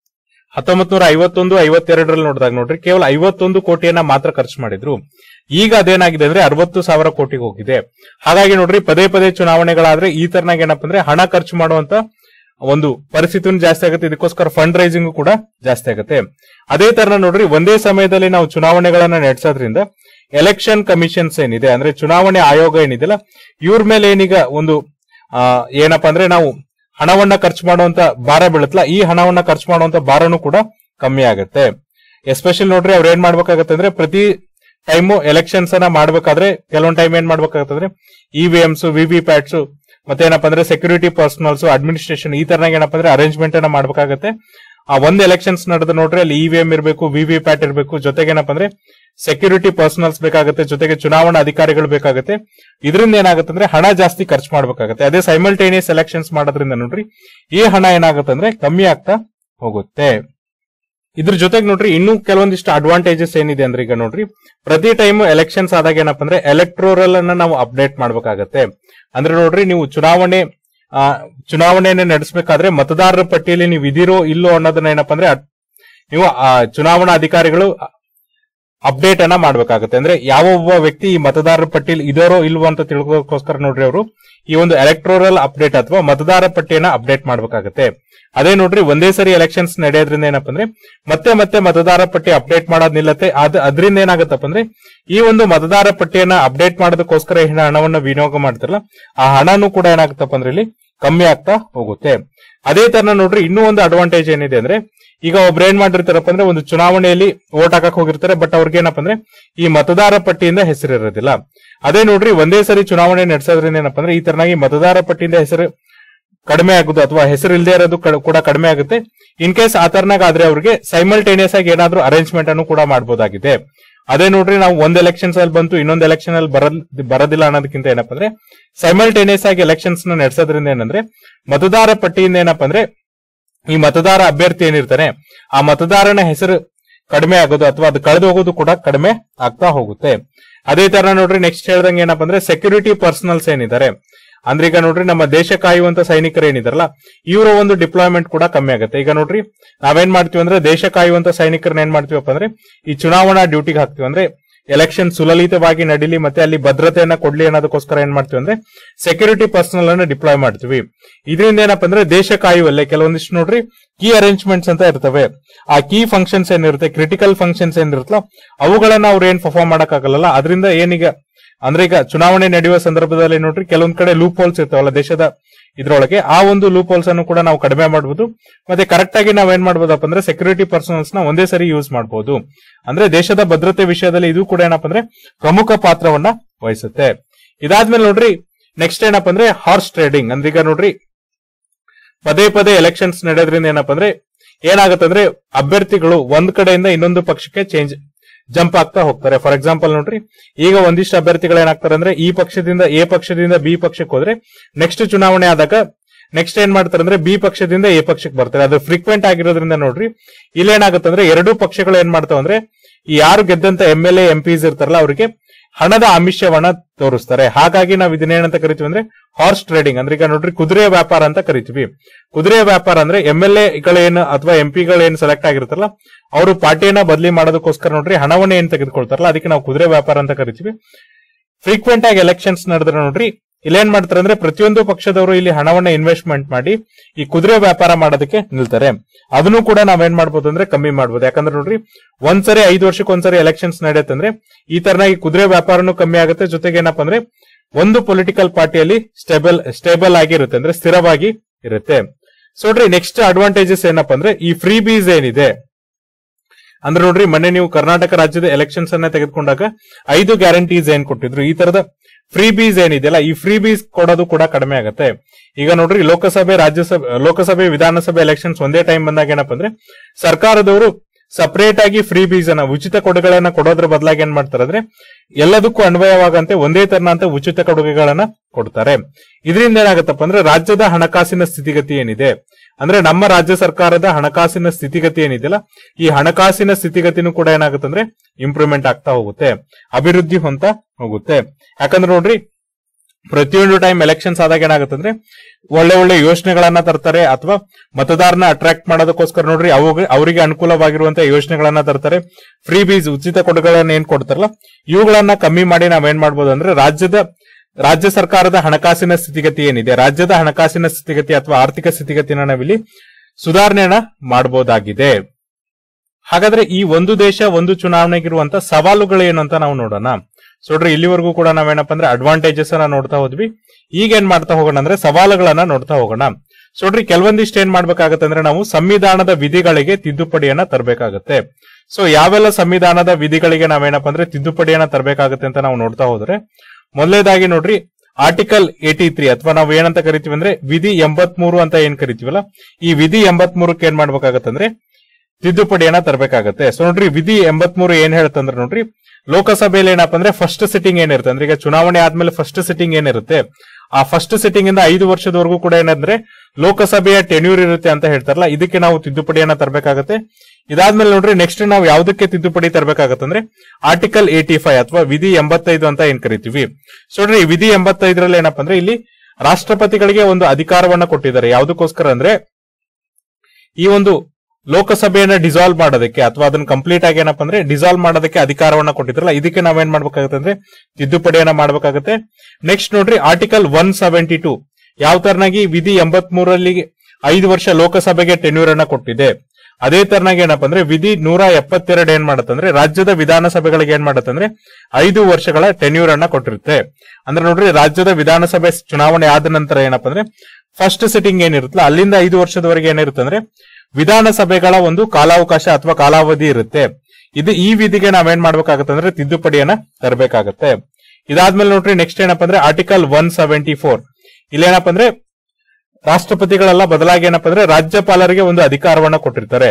1951-52ರಲ್ಲಿ ನೋಡಿದಾಗ ನೋಡ್ರಿ ಕೇವಲ 51 ಕೋಟಿಯನ್ನ ಮಾತ್ರ ಖರ್ಚು ಮಾಡಿದ್ರು. ಈಗ ಅದೇನಾಗಿದೆ ಅಂದ್ರೆ 60,000 ಕೋಟಿಗೆ ಹೋಗಿದೆ. ಹಾಗಾಗಿ ನೋಡ್ರಿ ಪದೇ ಚುನಾವಣೆಗಳಾದ್ರೆ ಈ ತರನಾಗ ಏನಪ್ಪಾ ಅಂದ್ರೆ ಹಣ ಖರ್ಚು ಮಾಡುವಂತ ಒಂದು ಪರಿಸ್ಥಿತಿನೂ ಜಾಸ್ತಿ ಆಗುತ್ತೆ. ಇದಕ್ಕೋಸ್ಕರ ಫಂಡ್ ರೈಸಿಂಗ್ ಕೂಡ ಜಾಸ್ತಿ ಆಗುತ್ತೆ. ಅದೇ ತರ ನೋಡ್ರಿ ಒಂದೇ ಸಮಯದಲ್ಲಿ ನಾವು ಚುನಾವಣೆಗಳನ್ನ ನಡೆಸೋದ್ರಿಂದ ಎಲೆಕ್ಷನ್ ಕಮಿಷನ್ಸ್ ಏನಿದೆ ಅಂದ್ರೆ ಚುನಾವಣೆ ಆಯೋಗ ಏನಿದೆಯಲ್ಲ ಇವ್ರ ಮೇಲೆ ಏನೀಗ ಒಂದು ಏನಪ್ಪಾ ಅಂದ್ರೆ ನಾವು ಹಣವನ್ನ ಖರ್ಚು ಮಾಡುವಂತ ಭಾರ ಬೀಳುತ್ತಲ್ಲ, ಈ ಹಣವನ್ನ ಖರ್ಚು ಮಾಡುವಂತ ಭಾರನೂ ಕೂಡ ಕಮ್ಮಿ ಆಗುತ್ತೆ. ಎಸ್ಪೆಷಲಿ ನೋಡ್ರಿ ಅವ್ರು ಏನ್ ಮಾಡ್ಬೇಕಾಗತ್ತೆ ಅಂದ್ರೆ ಪ್ರತಿ ಟೈಮು ಎಲೆಕ್ಷನ್ಸ್ ಅನ್ನ ಮಾಡ್ಬೇಕಾದ್ರೆ ಕೆಲವೊಂದ್ ಟೈಮ್ ಏನ್ ಮಾಡ್ಬೇಕಾಗತ್ತೆ ಅಂದ್ರೆ ಇವಿಎಂಸ್, ವಿವಿಪ್ಯಾಟ್ಸ್ ಮತ್ತೆ ಏನಪ್ಪಾ ಅಂದ್ರೆ ಸೆಕ್ಯೂರಿಟಿ ಪರ್ಸನಲ್ಸ್, ಅಡ್ಮಿನಿಸ್ಟ್ರೇಷನ್ ಈ ತರನಾಗ ಏನಪ್ಪಾ ಅಂದ್ರೆ ಅರೇಂಜ್ಮೆಂಟ್ ಅನ್ನ ಮಾಡ್ಬೇಕಾಗತ್ತೆ. ಆ ಒಂದ್ ಎಲೆಕ್ಷನ್ಸ್ ನಡೆದ ನೋಡ್ರಿ ಅಲ್ಲಿ ಇವಿಎಂ ಇರಬೇಕು, ವಿವಿಪ್ಯಾಟ್ ಇರಬೇಕು, ಜೊತೆಗೆ ಏನಪ್ಪಾ ಅಂದ್ರೆ ಸೆಕ್ಯೂರಿಟಿ ಪರ್ಸನಲ್ಸ್ ಬೇಕಾಗುತ್ತೆ, ಜೊತೆಗೆ ಚುನಾವಣಾ ಅಧಿಕಾರಿಗಳು ಬೇಕಾಗುತ್ತೆ. ಇದರಿಂದ ಏನಾಗುತ್ತೆ ಅಂದ್ರೆ ಹಣ ಜಾಸ್ತಿ ಖರ್ಚು ಮಾಡ್ಬೇಕಾಗತ್ತೆ. ಅದೇ ಸೈಮಲ್ಟೇನಿಯಸ್ ಎಲೆಕ್ಷನ್ಸ್ ಮಾಡೋದ್ರಿಂದ ನೋಡ್ರಿ ಈ ಹಣ ಏನಾಗುತ್ತೆ ಅಂದ್ರೆ ಕಮ್ಮಿ ಆಗ್ತಾ ಹೋಗುತ್ತೆ. ಇದ್ರ ಜೊತೆಗೆ ನೋಡ್ರಿ ಇನ್ನೂ ಕೆಲವೊಂದಿಷ್ಟು ಅಡ್ವಾಂಟೇಜಸ್ ಏನಿದೆ ಅಂದ್ರೆ ಈಗ ನೋಡ್ರಿ ಪ್ರತಿ ಟೈಮ್ ಎಲೆಕ್ಷನ್ಸ್ ಆದಾಗ ಏನಪ್ಪಾ ಅಂದ್ರೆ ಎಲೆಕ್ಟ್ರೋರಲ್ ಅನ್ನ ನಾವು ಅಪ್ಡೇಟ್ ಮಾಡ್ಬೇಕಾಗತ್ತೆ. ಅಂದ್ರೆ ನೋಡ್ರಿ ನೀವು ಚುನಾವಣೆಯನ್ನ ನಡೆಸಬೇಕಾದ್ರೆ ಮತದಾರರ ಪಟ್ಟಿಯಲ್ಲಿ ನೀವು ಇದೀರೋ ಇಲ್ಲೋ ಅನ್ನೋದನ್ನ ಏನಪ್ಪಾ ಅಂದ್ರೆ ನೀವು ಚುನಾವಣಾ ಅಧಿಕಾರಿಗಳು ಅಪ್ಡೇಟ್ ಅನ್ನ ಮಾಡ್ಬೇಕಾಗತ್ತೆ. ಅಂದ್ರೆ ಯಾವ ಒಬ್ಬ ವ್ಯಕ್ತಿ ಈ ಮತದಾರರ ಪಟ್ಟಿಯಲ್ಲಿ ಇದಾರೋ ಇಲ್ವೋ ಅಂತ ತಿಳ್ಕೋಸ್ಕರ ನೋಡ್ರಿ ಅವರು ಈ ಒಂದು ಎಲೆಕ್ಟ್ರೋರಲ್ ಅಪ್ಡೇಟ್ ಅಥವಾ ಮತದಾರ ಪಟ್ಟಿಯನ್ನ ಅಪ್ಡೇಟ್ ಮಾಡ್ಬೇಕಾಗತ್ತೆ. ಅದೇ ನೋಡ್ರಿ ಒಂದೇ ಸರಿ ಎಲೆಕ್ಷನ್ಸ್ ನಡೆಯೋದ್ರಿಂದ ಏನಪ್ಪಾ ಅಂದ್ರೆ ಮತ್ತೆ ಮತದಾರ ಪಟ್ಟಿ ಅಪ್ಡೇಟ್ ಮಾಡೋದ್ ನಿಲ್ಲತ್ತೆ. ಅದರಿಂದ ಏನಾಗತ್ತಪ್ಪ ಅಂದ್ರೆ ಈ ಒಂದು ಮತದಾರ ಪಟ್ಟಿಯನ್ನ ಅಪ್ಡೇಟ್ ಮಾಡೋದಕ್ಕೋಸ್ಕರ ಏನ ಹಣವನ್ನ ವಿನಿಯೋಗ ಮಾಡ್ತಾರಲ್ಲ ಆ ಹಣನೂ ಕೂಡ ಏನಾಗುತ್ತಪ್ಪ ಅಂದ್ರೆ ಇಲ್ಲಿ ಕಮ್ಮಿ ಆಗ್ತಾ ಹೋಗುತ್ತೆ. ಅದೇ ತರ ನೋಡ್ರಿ ಇನ್ನೂ ಒಂದು ಅಡ್ವಾಂಟೇಜ್ ಏನಿದೆ ಅಂದ್ರೆ ಈಗ ಒಬ್ರು ಏನ್ ಮಾಡಿರ್ತಾರಪ್ಪ ಅಂದ್ರೆ ಒಂದು ಚುನಾವಣೆಯಲ್ಲಿ ವೋಟ್ ಹಾಕಕ್ ಹೋಗಿರ್ತಾರೆ, ಬಟ್ ಅವ್ರಿಗೆ ಏನಪ್ಪಾ ಅಂದ್ರೆ ಈ ಮತದಾರ ಪಟ್ಟಿಯಿಂದ ಹೆಸರಿರೋದಿಲ್ಲ. ಅದೇ ನೋಡ್ರಿ ಒಂದೇ ಸರಿ ಚುನಾವಣೆ ನಡೆಸೋದ್ರಿಂದ ಏನಪ್ಪಾ ಅಂದ್ರೆ ಈ ತರನಾಗಿ ಮತದಾರ ಪಟ್ಟಿಯಿಂದ ಹೆಸರು ಕಡಿಮೆ ಆಗುದು ಅಥವಾ ಹೆಸರು ಇಲ್ಲದೆ ಇರೋದು ಕೂಡ ಕಡಿಮೆ ಆಗುತ್ತೆ. ಇನ್ ಕೇಸ್ ಆ ತರನಾಗ ಆದ್ರೆ ಅವ್ರಿಗೆ ಸೈಮಲ್ಟೇನಿಯಸ್ ಆಗಿ ಏನಾದ್ರೂ ಅರೇಂಜ್ಮೆಂಟ್ ಅನ್ನು ಕೂಡ ಮಾಡಬಹುದಾಗಿದೆ. ಅದೇ ನೋಡ್ರಿ ನಾವು ಒಂದ್ ಎಲೆಕ್ಷನ್ಸ್ ಅಲ್ಲಿ ಬಂತು ಇನ್ನೊಂದು ಎಲೆಕ್ಷನ್ ಅಲ್ಲಿ ಬರೋದಿಲ್ಲ ಅನ್ನೋದಕ್ಕಿಂತ ಏನಪ್ಪಾ ಅಂದ್ರೆ ಸೈಮಲ್ಟೇನಿಯಸ್ ಆಗಿ ಎಲೆಕ್ಷನ್ಸ್ ನ ನಡೆಸೋದ್ರಿಂದ ಏನಂದ್ರೆ ಮತದಾರ ಪಟ್ಟಿಯಿಂದ ಏನಪ್ಪಾ ಅಂದ್ರೆ ಈ ಮತದಾರ ಅಭ್ಯರ್ಥಿ ಏನಿರ್ತಾನೆ ಆ ಮತದಾರನ ಹೆಸರು ಕಡಿಮೆ ಆಗೋದು ಅಥವಾ ಅದು ಕಳೆದು ಹೋಗೋದು ಕೂಡ ಕಡಿಮೆ ಆಗ್ತಾ ಹೋಗುತ್ತೆ. ಅದೇ ತರ ನೋಡ್ರಿ ನೆಕ್ಸ್ಟ್ ಹೇಳ್ದಂಗೆ ಏನಪ್ಪಾ ಅಂದ್ರೆ ಸೆಕ್ಯೂರಿಟಿ ಪರ್ಸನಲ್ಸ್ ಏನಿದ್ದಾರೆ ಅಂದ್ರೆ ಈಗ ನೋಡ್ರಿ ನಮ್ಮ ದೇಶ ಕಾಯುವಂತ ಸೈನಿಕರು ಏನಿದಾರಲ್ಲ ಇವರ ಒಂದು ಡಿಪ್ಲಾಯ್ಮೆಂಟ್ ಕೂಡ ಕಮ್ಮಿ ಆಗುತ್ತೆ. ಈಗ ನೋಡ್ರಿ ನಾವೇನ್ ಮಾಡ್ತೀವಿ ಅಂದ್ರೆ ದೇಶ ಕಾಯುವಂತ ಸೈನಿಕರನ್ನ ಏನ್ ಮಾಡ್ತೀವಪ್ಪ ಅಂದ್ರೆ ಈ ಚುನಾವಣಾ ಡ್ಯೂಟಿಗೆ ಹಾಕ್ತಿವಿ. ಅಂದ್ರೆ ಎಲೆಕ್ಷನ್ ಸುಲಲಿತವಾಗಿ ನಡೀಲಿ ಮತ್ತೆ ಅಲ್ಲಿ ಭದ್ರತೆಯನ್ನ ಕೊಡ್ಲಿ ಅನ್ನೋದಕ್ಕೋಸ್ಕರ ಏನ್ ಮಾಡ್ತೀವಿ ಅಂದ್ರೆ ಸೆಕ್ಯೂರಿಟಿ ಪರ್ಸನಲ್ ಅನ್ನ ಡಿಪ್ಲಾಯ್ ಮಾಡ್ತೀವಿ. ಇದರಿಂದ ಏನಪ್ಪಾ ಅಂದ್ರೆ ದೇಶ ಕಾಯುವಲ್ಲೇ ಕೆಲವೊಂದಿಷ್ಟು ನೋಡ್ರಿ ಕೀ ಅರೇಂಜ್ಮೆಂಟ್ಸ್ ಅಂತ ಇರ್ತವೆ. ಆ ಕೀ ಫಂಕ್ಷನ್ಸ್ ಏನಿರುತ್ತೆ, ಕ್ರಿಟಿಕಲ್ ಫಂಕ್ಷನ್ಸ್ ಏನಿರುತ್ತಲ್ಲ ಅವುಗಳನ್ನ ಅವ್ರು ಏನ್ ಪರ್ಫಾರ್ಮ್ ಮಾಡಕ್ ಆಗಲ್ಲ. ಅದರಿಂದ ಏನೀಗ ಅಂದ್ರೆ ಈಗ ಚುನಾವಣೆ ನಡೆಯುವ ಸಂದರ್ಭದಲ್ಲಿ ನೋಡ್ರಿ ಕೆಲವೊಂದ್ ಕಡೆ ಲೂಪ್ ಹೋಲ್ಸ್ ಇರ್ತಾವಲ್ಲ ದೇಶದ ಇದ್ರೊಳಗೆ, ಆ ಒಂದು ಲೂಪ್ ಹೋಲ್ಸ್ ಅನ್ನು ಕೂಡ ನಾವು ಕಡಿಮೆ ಮಾಡಬಹುದು. ಮತ್ತೆ ಕರೆಕ್ಟ್ ಆಗಿ ನಾವ್ ಏನ್ ಮಾಡ್ಬೋದಪ್ಪ ಅಂದ್ರೆ ಸೆಕ್ಯೂರಿಟಿ ಪರ್ಸನಲ್ಸ್ ನ ಒಂದೇ ಸರಿ ಯೂಸ್ ಮಾಡಬಹುದು. ಅಂದ್ರೆ ದೇಶದ ಭದ್ರತೆ ವಿಷಯದಲ್ಲಿ ಇದು ಕೂಡ ಏನಪ್ಪಾ ಅಂದ್ರೆ ಪ್ರಮುಖ ಪಾತ್ರವನ್ನ ವಹಿಸುತ್ತೆ. ಇದಾದ್ಮೇಲೆ ನೋಡ್ರಿ ನೆಕ್ಸ್ಟ್ ಏನಪ್ಪಾ ಅಂದ್ರೆ ಹಾರ್ಸ್ ಟ್ರೇಡಿಂಗ್. ಅಂದ್ರೆ ಈಗ ನೋಡ್ರಿ ಪದೇ ಪದೇ ಎಲೆಕ್ಷನ್ಸ್ ನಡೆಯೋದ್ರಿಂದ ಏನಪ್ಪಾ ಅಂದ್ರೆ ಏನಾಗುತ್ತೆ ಅಂದ್ರೆ ಅಭ್ಯರ್ಥಿಗಳು ಒಂದ್ ಕಡೆಯಿಂದ ಇನ್ನೊಂದು ಪಕ್ಷಕ್ಕೆ ಜಂಪ್ ಆಗ್ತಾ ಹೋಗ್ತಾರೆ. ಫಾರ್ ಎಕ್ಸಾಂಪಲ್ ನೋಡ್ರಿ ಈಗ ಒಂದಿಷ್ಟು ಅಭ್ಯರ್ಥಿಗಳು ಏನಾಗ್ತಾರೆ ಅಂದ್ರೆ ಈ ಪಕ್ಷದಿಂದ ಎ ಪಕ್ಷದಿಂದ ಬಿ ಪಕ್ಷಕ್ಕೆ ಹೋದ್ರೆ ನೆಕ್ಸ್ಟ್ ಚುನಾವಣೆ ಆದಾಗ ನೆಕ್ಸ್ಟ್ ಏನ್ ಮಾಡ್ತಾರೆ ಅಂದ್ರೆ ಬಿ ಪಕ್ಷದಿಂದ ಎ ಪಕ್ಷಕ್ಕೆ ಬರ್ತಾರೆ. ಅದು ಫ್ರೀಕ್ವೆಂಟ್ ಆಗಿರೋದ್ರಿಂದ ನೋಡ್ರಿ ಇಲ್ಲೇನಾಗುತ್ತೆ ಅಂದ್ರೆ ಎರಡೂ ಪಕ್ಷಗಳು ಏನ್ ಮಾಡ್ತಾವ ಅಂದ್ರೆ ಈ ಯಾರು ಗೆದ್ದಂತ MLA MPs ಇರ್ತಾರಲ್ಲ ಅವರಿಗೆ ಹಣದ ಆಮಿಷವನ್ನ ತೋರಿಸ್ತಾರೆ. ಹಾಗಾಗಿ ನಾವು ಇದನ್ನೇನಂತ ಕರಿತೀವಿ ಅಂದ್ರೆ ಹಾರ್ಸ್ ಟ್ರೇಡಿಂಗ್. ಅಂದ್ರೆ ಈಗ ನೋಡ್ರಿ ಕುದುರೆ ವ್ಯಾಪಾರ ಅಂತ ಕರಿತೀವಿ. ಕುದುರೆ ವ್ಯಾಪಾರ ಅಂದ್ರೆ MLA ಗಳೇನು ಅಥವಾ MP ಗಳೇನು ಸೆಲೆಕ್ಟ್ ಆಗಿರುತ್ತಲ್ಲ ಅವರು ಪಾರ್ಟಿಯನ್ನ ಬದಲಿ ಮಾಡೋದಕ್ಕೋಸ್ಕರ ನೋಡ್ರಿ ಹಣವನ್ನ ಏನ್ ತೆಗೆದುಕೊಳ್ತಾರಲ್ಲ ಅದಕ್ಕೆ ನಾವು ಕುದುರೆ ವ್ಯಾಪಾರ ಅಂತ ಕರಿತೀವಿ. ಫ್ರೀಕ್ವೆಂಟ್ ಆಗಿ ಎಲೆಕ್ಷನ್ಸ್ ನಡೆದ್ರೆ ನೋಡ್ರಿ ಇಲ್ಲೇನ್ ಮಾಡ್ತಾರೆ ಅಂದ್ರೆ ಪ್ರತಿಯೊಂದು ಪಕ್ಷದವರು ಇಲ್ಲಿ ಹಣವನ್ನ ಇನ್ವೆಸ್ಟ್ಮೆಂಟ್ ಮಾಡಿ ಈ ಕುದುರೆ ವ್ಯಾಪಾರ ಮಾಡೋದಕ್ಕೆ ನಿಲ್ತಾರೆ. ಅದನ್ನು ಕೂಡ ನಾವೇನ್ ಮಾಡ್ಬೋದು ಅಂದ್ರೆ ಕಮ್ಮಿ ಮಾಡ್ಬೋದು. ಯಾಕಂದ್ರೆ ನೋಡ್ರಿ ಒಂದ್ಸರಿ 5 ವರ್ಷಕ್ಕೊಂದ್ಸರಿ ಎಲೆಕ್ಷನ್ಸ್ ನಡೆಯುತ್ತಂದ್ರೆ ಈ ತರನಾಗಿ ಕುದುರೆ ವ್ಯಾಪಾರನೂ ಕಮ್ಮಿ ಆಗುತ್ತೆ. ಜೊತೆಗೆ ಏನಪ್ಪಾ ಅಂದ್ರೆ ಒಂದು ಪೊಲಿಟಿಕಲ್ ಪಾರ್ಟಿಯಲ್ಲಿ ಸ್ಟೇಬಲ್ ಆಗಿರುತ್ತೆ, ಅಂದ್ರೆ ಸ್ಥಿರವಾಗಿ ಇರುತ್ತೆ. ಸೊ ನೋಡ್ರಿ ನೆಕ್ಸ್ಟ್ ಅಡ್ವಾಂಟೇಜಸ್ ಏನಪ್ಪಾ ಅಂದ್ರೆ ಈ ಫ್ರೀ ಬೀಸ್ ಏನಿದೆ ಅಂದ್ರೆ ನೋಡ್ರಿ ಮೊನ್ನೆ ನೀವು ಕರ್ನಾಟಕ ರಾಜ್ಯದ ಎಲೆಕ್ಷನ್ಸ್ ಅನ್ನ ತೆಗೆದುಕೊಂಡಾಗ 5 ಗ್ಯಾರಂಟೀಸ್ ಏನ್ ಕೊಟ್ಟಿದ್ರು, ಈ ತರದ ಫ್ರೀ ಬೀಸ್ ಏನಿದೆಯಲ್ಲ ಈ ಫ್ರೀ ಬೀಸ್ ಕೊಡೋದು ಕೂಡ ಕಡಿಮೆ ಆಗುತ್ತೆ. ಈಗ ನೋಡ್ರಿ ಲೋಕಸಭೆ ವಿಧಾನಸಭೆ ಎಲೆಕ್ಷನ್ಸ್ ಒಂದೇ ಟೈಮ್ ಬಂದಾಗ ಏನಪ್ಪಾ ಅಂದ್ರೆ ಸರ್ಕಾರದವರು ಸಪರೇಟ್ ಆಗಿ ಫ್ರೀ ಬೀಸ್ ಅನ್ನ ಉಚಿತ ಕೊಡುಗೆಗಳನ್ನ ಕೊಡೋದ್ರ ಬದಲಾಗಿ ಏನ್ ಮಾಡ್ತಾರೆ ಅಂದ್ರೆ ಎಲ್ಲದಕ್ಕೂ ಅನ್ವಯವಾಗಂತೆ ಒಂದೇ ತರನಂತ ಉಚಿತ ಕೊಡುಗೆಗಳನ್ನ ಕೊಡ್ತಾರೆ. ಇದರಿಂದ ಏನಾಗುತ್ತಪ್ಪ ಅಂದ್ರೆ ರಾಜ್ಯದ ಹಣಕಾಸಿನ ಸ್ಥಿತಿಗತಿ ಏನಿದೆ ಅಂದ್ರೆ ನಮ್ಮ ರಾಜ್ಯ ಸರ್ಕಾರದ ಹಣಕಾಸಿನ ಸ್ಥಿತಿಗತಿ ಏನಿದೆಯಲ್ಲ ಈ ಹಣಕಾಸಿನ ಸ್ಥಿತಿಗತಿನೂ ಕೂಡ ಏನಾಗುತ್ತೆ ಅಂದ್ರೆ ಇಂಪ್ರೂವ್ಮೆಂಟ್ ಆಗ್ತಾ ಹೋಗುತ್ತೆ, ಅಭಿವೃದ್ಧಿ ಹೊಂತ ಹೋಗುತ್ತೆ. ಯಾಕಂದ್ರೆ ನೋಡ್ರಿ ಪ್ರತಿಯೊಂದು ಟೈಮ್ ಎಲೆಕ್ಷನ್ಸ್ ಆದಾಗ ಏನಾಗುತ್ತೆ ಅಂದ್ರೆ ಒಳ್ಳೆ ಒಳ್ಳೆ ಯೋಜನೆಗಳನ್ನ ತರ್ತಾರೆ ಅಥವಾ ಮತದಾರನ ಅಟ್ರಾಕ್ಟ್ ಮಾಡೋದಕ್ಕೋಸ್ಕರ ನೋಡ್ರಿ ಅವರಿಗೆ ಅನುಕೂಲವಾಗಿರುವಂತಹ ಯೋಜನೆಗಳನ್ನ ತರ್ತಾರೆ. ಫ್ರೀ ಬೀಸ್ ಉಚಿತ ಕೊಡುಗೆಗಳನ್ನ ಏನ್ ಕೊಡ್ತಾರಲ್ಲ ಇವುಗಳನ್ನ ಕಮ್ಮಿ ಮಾಡಿ ನಾವೇನ್ ಮಾಡ್ಬೋದು ಅಂದ್ರೆ ರಾಜ್ಯ ಸರ್ಕಾರದ ಹಣಕಾಸಿನ ಸ್ಥಿತಿಗತಿ ಏನಿದೆ ರಾಜ್ಯದ ಹಣಕಾಸಿನ ಸ್ಥಿತಿಗತಿ ಅಥವಾ ಆರ್ಥಿಕ ಸ್ಥಿತಿಗತಿನ ನಾವಿಲ್ಲಿ ಸುಧಾರಣೆಯನ್ನ ಮಾಡಬಹುದಾಗಿದೆ. ಹಾಗಾದ್ರೆ ಈ ಒಂದು ದೇಶ ಒಂದು ಚುನಾವಣೆಗಿರುವಂತ ಸವಾಲುಗಳೇನು ಅಂತ ನಾವು ನೋಡೋಣ. ಸೊ ನೋಡ್ರಿ ಇಲ್ಲಿವರೆಗೂ ಕೂಡ ನಾವೇನಪ್ಪ ಅಂದ್ರೆ ಅಡ್ವಾಂಟೇಜಸ್ ಅನ್ನ ನೋಡ್ತಾ ಹೋದ್ವಿ. ಈಗ ಏನ್ ಮಾಡ್ತಾ ಹೋಗೋಣ ಅಂದ್ರೆ ಸವಾಲುಗಳನ್ನ ನೋಡ್ತಾ ಹೋಗೋಣ. ಸೊ ನೋಡ್ರಿ ಕೆಲವೊಂದಿಷ್ಟು ಏನ್ ಮಾಡ್ಬೇಕಾಗತ್ತೆ ಅಂದ್ರೆ ನಾವು ಸಂವಿಧಾನದ ವಿಧಿಗಳಿಗೆ ತಿದ್ದುಪಡಿಯನ್ನ ತರಬೇಕಾಗತ್ತೆ. ಸೊ ಯಾವೆಲ್ಲ ಸಂವಿಧಾನದ ವಿಧಿಗಳಿಗೆ ನಾವೇನಪ್ಪ ಅಂದ್ರೆ ತಿದ್ದುಪಡಿಯನ್ನ ತರಬೇಕಾಗತ್ತೆ ಅಂತ ನಾವು ನೋಡ್ತಾ ಹೋದ್ರೆ ಮೊದಲನೇದಾಗಿ ನೋಡ್ರಿ ಆರ್ಟಿಕಲ್ 83 ಅಥವಾ ನಾವು ಏನಂತ ಕರಿತೀವಿ ಅಂದ್ರೆ ವಿಧಿ 83 ಅಂತ ಏನ್ ಕರಿತೀವಲ್ಲ ಈ ವಿಧಿ 83ಕ್ಕೆ ಏನ್ ಮಾಡ್ಬೇಕಾಗತ್ತಂದ್ರೆ ತಿದ್ದುಪಡಿಯನ್ನ ತರಬೇಕಾಗತ್ತೆ. ಸೊ ನೋಡ್ರಿ ವಿಧಿ 83 ಏನ್ ಹೇಳುತ್ತಂದ್ರೆ ನೋಡ್ರಿ ಲೋಕಸಭೆಯಲ್ಲಿ ಏನಪ್ಪಾ ಅಂದ್ರೆ ಫಸ್ಟ್ ಸಿಟ್ಟಿಂಗ್ ಏನಿರುತ್ತೆ ಅಂದ್ರೆ ಈಗ ಚುನಾವಣೆ ಆದ್ಮೇಲೆ ಫಸ್ಟ್ ಸಿಟ್ಟಿಂಗ್ ಏನಿರುತ್ತೆ ಆ ಫಸ್ಟ್ ಸಿಟ್ಟಿಂಗ್ ಇಂದ 5 ವರ್ಷದವರೆಗೂ ಕೂಡ ಏನಂದ್ರೆ ಲೋಕಸಭೆಯ ಟೆನ್ಯೂರ್ ಇರುತ್ತೆ ಅಂತ ಹೇಳ್ತಾರಲ್ಲ ಇದಕ್ಕೆ ನಾವು ತಿದ್ದುಪಡಿಯನ್ನ ತರಬೇಕಾಗತ್ತೆ. ಇದಾದ್ಮೇಲೆ ನೋಡ್ರಿ ನೆಕ್ಸ್ಟ್ ನಾವು ಯಾವ್ದಕ್ಕೆ ತಿದ್ದುಪಡಿ ತರಬೇಕಾಗತ್ತಂದ್ರೆ ಆರ್ಟಿಕಲ್ 85 ಅಥವಾ ವಿಧಿ 85 ಅಂತ ಏನ್ ಕರಿತೀವಿ. ಸೊ ನೋಡ್ರಿ ವಿಧಿ 85ರಲ್ಲಿ ಏನಪ್ಪಾ ಅಂದ್ರೆ ಇಲ್ಲಿ ರಾಷ್ಟ್ರಪತಿಗಳಿಗೆ ಒಂದು ಅಧಿಕಾರವನ್ನ ಕೊಟ್ಟಿದ್ದಾರೆ. ಯಾವ್ದಕ್ಕೋಸ್ಕರ ಅಂದ್ರೆ ಈ ಒಂದು ಲೋಕಸಭೆಯನ್ನ ಡಿಸಾಲ್ವ್ ಮಾಡೋದಕ್ಕೆ ಅಥವಾ ಅದನ್ನ ಕಂಪ್ಲೀಟ್ ಆಗಿ ಏನಪ್ಪಾ ಅಂದ್ರೆ ಡಿಸಾಲ್ವ್ ಮಾಡೋದಕ್ಕೆ ಅಧಿಕಾರವನ್ನ ಕೊಟ್ಟಿದ್ರಲ್ಲ ಇದಕ್ಕೆ ನಾವೇನ್ ಮಾಡ್ಬೇಕಾಗತ್ತೆ ಅಂದ್ರೆ ತಿದ್ದುಪಡಿಯನ್ನ ಮಾಡ್ಬೇಕಾಗತ್ತೆ. ನೆಕ್ಸ್ಟ್ ನೋಡ್ರಿ ಆರ್ಟಿಕಲ್ 172 ಯಾವ ತರನಾಗಿ ವಿಧಿ 83ರಲ್ಲಿ 5 ವರ್ಷ ಲೋಕಸಭೆಗೆ ಟೆನ್ಯೂರ್ ಅನ್ನ ಕೊಟ್ಟಿದೆ ಅದೇ ತರನಾಗಿ ಏನಪ್ಪಾ ಅಂದ್ರೆ ವಿಧಿ 172 ಏನ್ ಮಾಡತ್ತಂದ್ರೆ ರಾಜ್ಯದ ವಿಧಾನಸಭೆಗಳಿಗೆ ಏನ್ ಮಾಡತ್ತಂದ್ರೆ 5 ವರ್ಷಗಳ ಟೆನ್ಯೂರ್ ಅನ್ನ ಕೊಟ್ಟಿರುತ್ತೆ. ಅಂದ್ರೆ ನೋಡ್ರಿ ರಾಜ್ಯದ ವಿಧಾನಸಭೆ ಚುನಾವಣೆ ಆದ ನಂತರ ಏನಪ್ಪಾ ಅಂದ್ರೆ ಫಸ್ಟ್ ಸಿಟ್ಟಿಂಗ್ ಏನಿರುತ್ತಲ್ಲ ಅಲ್ಲಿಂದ 5 ವರ್ಷದವರೆಗೆ ಏನಿರುತ್ತೆ ಅಂದ್ರೆ ವಿಧಾನಸಭೆಗಳ ಒಂದು ಕಾಲಾವಕಾಶ ಅಥವಾ ಕಾಲಾವಧಿ ಇರುತ್ತೆ. ಈ ವಿಧಿಗೆ ನಾವೇನ್ ಮಾಡ್ಬೇಕಾಗತ್ತೆ ಅಂದ್ರೆ ತಿದ್ದುಪಡಿಯನ್ನ ತರಬೇಕಾಗತ್ತೆ. ಇದಾದ್ಮೇಲೆ ನೋಡ್ರಿ ನೆಕ್ಸ್ಟ್ ಏನಪ್ಪಾ ಅಂದ್ರೆ ಆರ್ಟಿಕಲ್ 174 ಇಲ್ಲೇನಪ್ಪ ಅಂದ್ರೆ ರಾಷ್ಟ್ರಪತಿಗಳೆಲ್ಲ ಬದಲಾಗಿ ಏನಪ್ಪಾ ಅಂದ್ರೆ ರಾಜ್ಯಪಾಲರಿಗೆ ಒಂದು ಅಧಿಕಾರವನ್ನ ಕೊಟ್ಟಿರ್ತಾರೆ.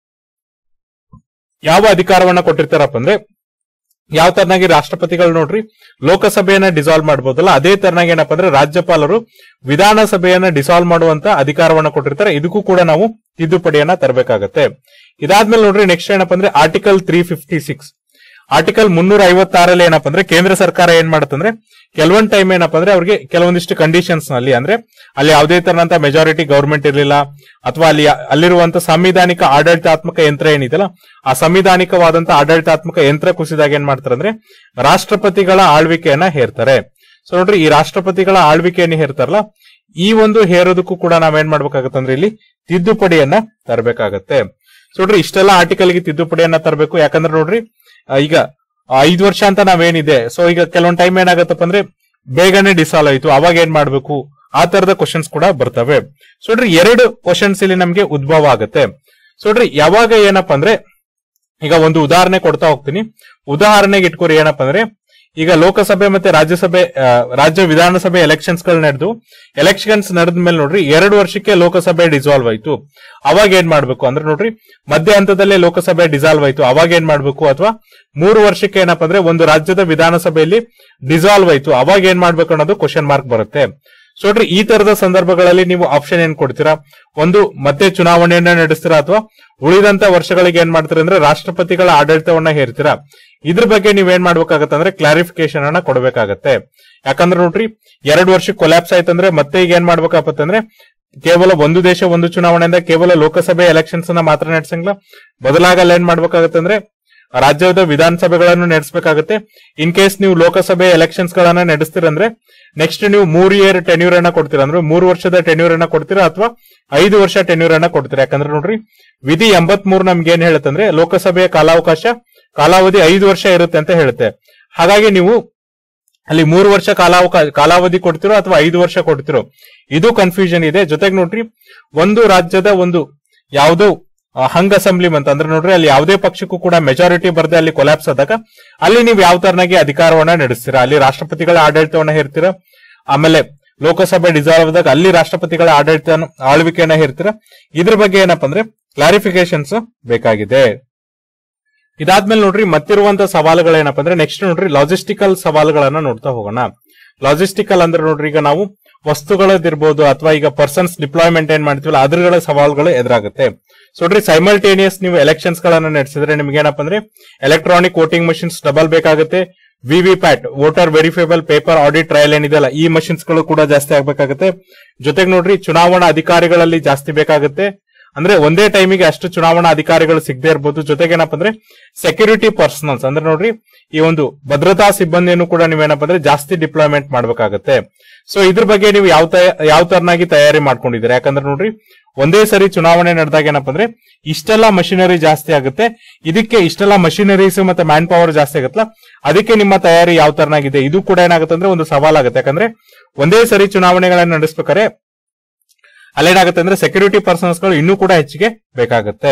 ಯಾವ ಅಧಿಕಾರವನ್ನ ಕೊಟ್ಟಿರ್ತಾರಪ್ಪ ಅಂದ್ರೆ ಯಾವ ತರನಾಗಿ ರಾಷ್ಟ್ರಪತಿಗಳು ನೋಡ್ರಿ ಲೋಕಸಭೆಯನ್ನ ಡಿಸಾಲ್ವ್ ಮಾಡಬಹುದಲ್ಲ ಅದೇ ತರನಾಗಿ ಏನಪ್ಪಾ ಅಂದ್ರೆ ರಾಜ್ಯಪಾಲರು ವಿಧಾನಸಭೆಯನ್ನ ಡಿಸಾಲ್ವ್ ಮಾಡುವಂತ ಅಧಿಕಾರವನ್ನ ಕೊಟ್ಟಿರ್ತಾರೆ. ಇದಕ್ಕೂ ಕೂಡ ನಾವು ತಿದ್ದುಪಡಿಯನ್ನ ತರಬೇಕಾಗತ್ತೆ. ಇದಾದ್ಮೇಲೆ ನೋಡ್ರಿ ನೆಕ್ಸ್ಟ್ ಏನಪ್ಪಾ ಅಂದ್ರೆ ಆರ್ಟಿಕಲ್ 356 ಆರ್ಟಿಕಲ್ 356 ಏನಪ್ಪಾ ಅಂದ್ರೆ ಕೇಂದ್ರ ಸರ್ಕಾರ ಏನ್ ಮಾಡುತ್ತಂದ್ರೆ ಕೆಲವೊಂದ್ ಟೈಮ್ ಏನಪ್ಪಾ ಅಂದ್ರೆ ಅವ್ರಿಗೆ ಕೆಲವೊಂದಿಷ್ಟು ಕಂಡೀಷನ್ಸ್ ನಲ್ಲಿ ಅಂದ್ರೆ ಅಲ್ಲಿ ಯಾವುದೇ ತರನಂತ ಮೆಜಾರಿಟಿ ಗವರ್ಮೆಂಟ್ ಇರಲಿಲ್ಲ ಅಥವಾ ಅಲ್ಲಿರುವಂತ ಸಂವಿಧಾನಿಕ ಆಡಳಿತಾತ್ಮಕ ಯಂತ್ರ ಏನಿದೆಯಲ್ಲ ಆ ಸಂವಿಧಾನಿಕವಾದಂತ ಆಡಳಿತಾತ್ಮಕ ಯಂತ್ರ ಕುಸಿದಾಗ ಏನ್ ಮಾಡ್ತಾರೆ ಅಂದ್ರೆ ರಾಷ್ಟ್ರಪತಿಗಳ ಆಳ್ವಿಕೆಯನ್ನ ಹೇರ್ತಾರೆ. ಸೊ ನೋಡ್ರಿ, ಈ ರಾಷ್ಟ್ರಪತಿಗಳ ಆಳ್ವಿಕೆಯನ್ನು ಹೇರ್ತಾರಲ್ಲ, ಈ ಒಂದು ಹೇರೋದಕ್ಕೂ ಕೂಡ ನಾವೇನ್ ಮಾಡ್ಬೇಕಾಗತ್ತೆ ಅಂದ್ರೆ ಇಲ್ಲಿ ತಿದ್ದುಪಡಿಯನ್ನ ತರಬೇಕಾಗತ್ತೆ. ಸೊ ನೋಡ್ರಿ, ಇಷ್ಟೆಲ್ಲ ಆರ್ಟಿಕಲ್ಗೆ ತಿದ್ದುಪಡಿಯನ್ನ ತರಬೇಕು. ಯಾಕಂದ್ರೆ ನೋಡ್ರಿ, ಈಗ 5 ವರ್ಷ ಅಂತ ನಾವೇನಿದೆ, ಸೊ ಈಗ ಕೆಲವೊಂದ್ ಟೈಮ್ ಏನಾಗತ್ತಪ್ಪ ಅಂದ್ರೆ ಬೇಗನೆ ಡಿಸಾಲ್ವ್ ಆಯ್ತು, ಅವಾಗ ಏನ್ ಮಾಡ್ಬೇಕು, ಆ ತರದ ಕ್ವಶನ್ಸ್ ಕೂಡ ಬರ್ತವೆ. ಸೊ ನೋಡ್ರಿ, 2 ಕ್ವಶನ್ಸ್ ಇಲ್ಲಿ ನಮ್ಗೆ ಉದ್ಭವ ಆಗುತ್ತೆ. ಸೊ ನೋಡ್ರಿ, ಯಾವಾಗ ಏನಪ್ಪಾ ಅಂದ್ರೆ ಈಗ ಒಂದು ಉದಾಹರಣೆ ಕೊಡ್ತಾ ಹೋಗ್ತೀನಿ. ಉದಾಹರಣೆಗೆ ಇಟ್ಕೋರಿ ಏನಪ್ಪಾ ಅಂದ್ರೆ ಈಗ ಲೋಕಸಭೆ ಮತ್ತೆ ರಾಜ್ಯ ವಿಧಾನಸಭೆ ಎಲೆಕ್ಷನ್ಸ್ ಗಳು ಎಲೆಕ್ಷನ್ಸ್ ನಡೆದ ಮೇಲೆ ನೋಡ್ರಿ 2 ವರ್ಷಕ್ಕೆ ಲೋಕಸಭೆ ಡಿಸಾಲ್ವ್ ಆಯ್ತು. ಅವಾಗ ಏನ್ ಮಾಡ್ಬೇಕು ಅಂದ್ರೆ ನೋಡ್ರಿ, ಮಧ್ಯ ಹಂತದಲ್ಲೇ ಲೋಕಸಭೆ ಡಿಸಾಲ್ವ್ ಆಯ್ತು, ಅವಾಗ ಏನ್ ಮಾಡ್ಬೇಕು, ಅಥವಾ 3 ವರ್ಷಕ್ಕೆ ಏನಪ್ಪಾ ಅಂದ್ರೆ ಒಂದು ರಾಜ್ಯದ ವಿಧಾನಸಭೆಯಲ್ಲಿ ಡಿಸಾಲ್ವ್ ಆಯ್ತು, ಅವಾಗ ಏನ್ ಮಾಡ್ಬೇಕು ಅನ್ನೋದು ಕ್ವಶನ್ ಮಾರ್ಕ್ ಬರುತ್ತೆ. ಸೊ ನೋಡ್ರಿ, ಈ ತರದ ಸಂದರ್ಭಗಳಲ್ಲಿ ನೀವು ಆಪ್ಷನ್ ಏನ್ ಕೊಡ್ತೀರಾ, ಒಂದು ಮತ್ತೆ ಚುನಾವಣೆಯನ್ನ ನಡೆಸ್ತೀರಾ ಅಥವಾ ಉಳಿದಂತ ವರ್ಷಗಳಿಗೆ ಏನ್ ಮಾಡ್ತೀರಾ ಅಂದ್ರೆ ರಾಷ್ಟ್ರಪತಿಗಳ ಆಡಳಿತವನ್ನ ಹೇರ್ತೀರಾ. ಇದ್ರ ಬಗ್ಗೆ ನೀವೇನ್ ಮಾಡ್ಬೇಕಾಗತ್ತೆ ಅಂದ್ರೆ ಕ್ಲಾರಿಫಿಕೇಶನ್ ಅನ್ನ ಕೊಡಬೇಕಾಗತ್ತೆ. ಯಾಕಂದ್ರೆ ನೋಡ್ರಿ, 2 ವರ್ಷಕ್ಕೆ ಕೊಲ್ಯಾಪ್ಸ್ ಆಯ್ತಂದ್ರೆ ಮತ್ತೆ ಈಗ ಏನ್ ಮಾಡ್ಬೇಕಾಗತ್ತೆ ಅಂದ್ರೆ ಕೇವಲ ಒಂದು ದೇಶ ಒಂದು ಚುನಾವಣೆಯಿಂದ ಕೇವಲ ಲೋಕಸಭೆ ಎಲೆಕ್ಷನ್ಸ್ ಅನ್ನ ಮಾತ್ರ ನಡೆಸಂಗಿಲ್ಲ, ಬದಲಾಗಲ್ಲ ಏನ್ ಮಾಡ್ಬೇಕಾಗತ್ತೆ ಅಂದ್ರೆ ರಾಜ್ಯದ ವಿಧಾನಸಭೆಗಳನ್ನು ನಡೆಸಬೇಕಾಗುತ್ತೆ. ಇನ್ ಕೇಸ್ ನೀವು ಲೋಕಸಭೆ ಎಲೆಕ್ಷನ್ಸ್ ಗಳನ್ನ ನಡೆಸ್ತೀರಂದ್ರೆ ನೆಕ್ಸ್ಟ್ ನೀವು 3 ಇಯರ್ ಟೆನ್ಯೂರ್ ಅನ್ನ ಕೊಡ್ತೀರಾ, ಅಂದ್ರೆ 3 ವರ್ಷದ ಟೆನ್ಯೂರ್ ಅನ್ನ ಕೊಡ್ತೀರಾ ಅಥವಾ 5 ವರ್ಷ ಟೆನ್ಯೂರ್ ಅನ್ನ ಕೊಡ್ತೀರಾ. ಯಾಕಂದ್ರೆ ನೋಡ್ರಿ, ವಿಧಿ 83 ನಮ್ಗೆ ಏನ್ ಹೇಳುತ್ತೆ ಅಂದ್ರೆ ಲೋಕಸಭೆಯ ಕಾಲಾವಧಿ 5 ವರ್ಷ ಇರುತ್ತೆ ಅಂತ ಹೇಳುತ್ತೆ. ಹಾಗಾಗಿ ನೀವು ಅಲ್ಲಿ 3 ವರ್ಷ ಕಾಲಾವಧಿ ಕೊಡ್ತಿರೋ ಅಥವಾ 5 ವರ್ಷ ಕೊಡ್ತಿರೋ, ಇದು ಕನ್ಫ್ಯೂಷನ್ ಇದೆ. ಜೊತೆಗೆ ನೋಡ್ರಿ, ಒಂದು ರಾಜ್ಯದ ಒಂದು ಯಾವುದೋ ಹಂಗ್ ಅಸೆಂಬ್ಲಿ ಅಂತ ಅಂದ್ರೆ ನೋಡ್ರಿ, ಅಲ್ಲಿ ಯಾವುದೇ ಪಕ್ಷಕ್ಕೂ ಕೂಡ ಮೆಜಾರಿಟಿ ಬರದೆ ಅಲ್ಲಿ ಕೊಲ್ಯಾಪ್ಸ್ ಆದಾಗ ಅಲ್ಲಿ ನೀವು ಯಾವ ತರನಾಗಿ ಅಧಿಕಾರವನ್ನ ನಡೆಸ್ತೀರಾ, ಅಲ್ಲಿ ರಾಷ್ಟ್ರಪತಿಗಳ ಆಡಳಿತವನ್ನ ಹೇರ್ತೀರಾ. ಆಮೇಲೆ ಲೋಕಸಭೆ ಡಿಸಾಲ್ವ್ ಆದಾಗ ಅಲ್ಲಿ ರಾಷ್ಟ್ರಪತಿಗಳ ಆಳ್ವಿಕೆಯನ್ನ ಹೇರ್ತೀರಾ. ಇದ್ರ ಬಗ್ಗೆ ಏನಪ್ಪಾ ಅಂದ್ರೆ ಕ್ಲಾರಿಫಿಕೇಶನ್ಸ್ ಬೇಕಾಗಿದೆ. ಇದಾದ್ಮೇಲೆ ನೋಡ್ರಿ, ಮತ್ತಿರುವಂತ ಸವಾಲುಗಳೇನಪ್ಪ ಅಂದ್ರೆ ನೆಕ್ಸ್ಟ್ ನೋಡ್ರಿ ಲಾಜಿಸ್ಟಿಕಲ್ ಸವಾಲುಗಳನ್ನ ನೋಡ್ತಾ ಹೋಗೋಣ. ಲಾಜಿಸ್ಟಿಕಲ್ ಅಂದ್ರೆ ನೋಡ್ರಿ, ಈಗ ನಾವು ವಸ್ತುಗಳದಿರ್ಬೋದು ಅಥವಾ ಈಗ ಪರ್ಸನ್ಸ್ ಡಿಪ್ಲಾಯ್ಮೆಂಟ್ ಏನ್ ಮಾಡ್ತೀವಲ್ಲ ಅದ್ರಗಳ ಸವಾಲುಗಳು ಎದುರಾಗುತ್ತೆ. ಸೊ ನೋಡ್ರಿ, ಸೈಮಲ್ಟೇನಿಯಸ್ ನೀವು ಎಲೆಕ್ಷನ್ಸ್ ಗಳನ್ನ ನಡೆಸಿದ್ರೆ ನಿಮ್ಗೆ ಏನಪ್ಪ ಅಂದ್ರೆ ಎಲೆಕ್ಟ್ರಾನಿಕ್ ವೋಟಿಂಗ್ ಮಷಿನ್ಸ್ ಡಬಲ್ ಬೇಕಾಗುತ್ತೆ. VVPAT voter verifiable paper audit trail ಏನಿದೆಯಲ್ಲ ಈ ಮಷಿನ್ಸ್ ಗಳು ಕೂಡ ಜಾಸ್ತಿ ಆಗ್ಬೇಕಾಗುತ್ತೆ. ಜೊತೆಗೆ ನೋಡ್ರಿ, ಚುನಾವಣಾ ಅಧಿಕಾರಿಗಳಲ್ಲಿ ಜಾಸ್ತಿ ಬೇಕಾಗುತ್ತೆ. ಅಂದ್ರೆ ಒಂದೇ ಟೈಮಿಗೆ ಅಷ್ಟು ಚುನಾವಣಾ ಅಧಿಕಾರಿಗಳು ಸಿಗದೆ ಇರಬಹುದು. ಜೊತೆಗೆ ಏನಪ್ಪ ಅಂದ್ರೆ ಸೆಕ್ಯೂರಿಟಿ ಪರ್ಸನಲ್ಸ್ ಅಂದ್ರೆ ನೋಡ್ರಿ, ಈ ಒಂದು ಭದ್ರತಾ ಸಿಬ್ಬಂದಿಯನ್ನು ಕೂಡ ನೀವೇನಪ್ಪ ಅಂದ್ರೆ ಜಾಸ್ತಿ ಡಿಪ್ಲಾಯ್ಮೆಂಟ್ ಮಾಡ್ಬೇಕಾಗತ್ತೆ. ಸೊ ಇದ್ರ ಬಗ್ಗೆ ನೀವು ಯಾವ ತರನಾಗಿ ತಯಾರಿ ಮಾಡ್ಕೊಂಡಿದ್ದೀರಾ. ಯಾಕಂದ್ರೆ ನೋಡ್ರಿ, ಒಂದೇ ಸರಿ ಚುನಾವಣೆ ನಡೆದಾಗ ಏನಪ್ಪ ಅಂದ್ರೆ ಇಷ್ಟೆಲ್ಲ ಮಷಿನರಿ ಜಾಸ್ತಿ ಆಗುತ್ತೆ. ಇದಕ್ಕೆ ಇಷ್ಟೆಲ್ಲ ಮಷಿನರೀಸ್ ಮತ್ತೆ ಮ್ಯಾನ್ ಪವರ್ ಜಾಸ್ತಿ ಆಗುತ್ತಲ್ಲ, ಅದಕ್ಕೆ ನಿಮ್ಮ ತಯಾರಿ ಯಾವ ತರನಾಗಿದೆ ಇದು ಕೂಡ ಏನಾಗುತ್ತೆ ಅಂದ್ರೆ ಒಂದು ಸವಾಲಾಗುತ್ತೆ. ಯಾಕಂದ್ರೆ ಒಂದೇ ಸರಿ ಚುನಾವಣೆಗಳನ್ನ ನಡೆಸಬೇಕಾದ್ರೆ ಅಲ್ಲೇನಾಗುತ್ತೆ ಅಂದ್ರೆ ಸೆಕ್ಯೂರಿಟಿ ಪರ್ಸನ್ಸ್ ಗಳು ಇನ್ನೂ ಕೂಡ ಹೆಚ್ಚಿಗೆ ಬೇಕಾಗುತ್ತೆ.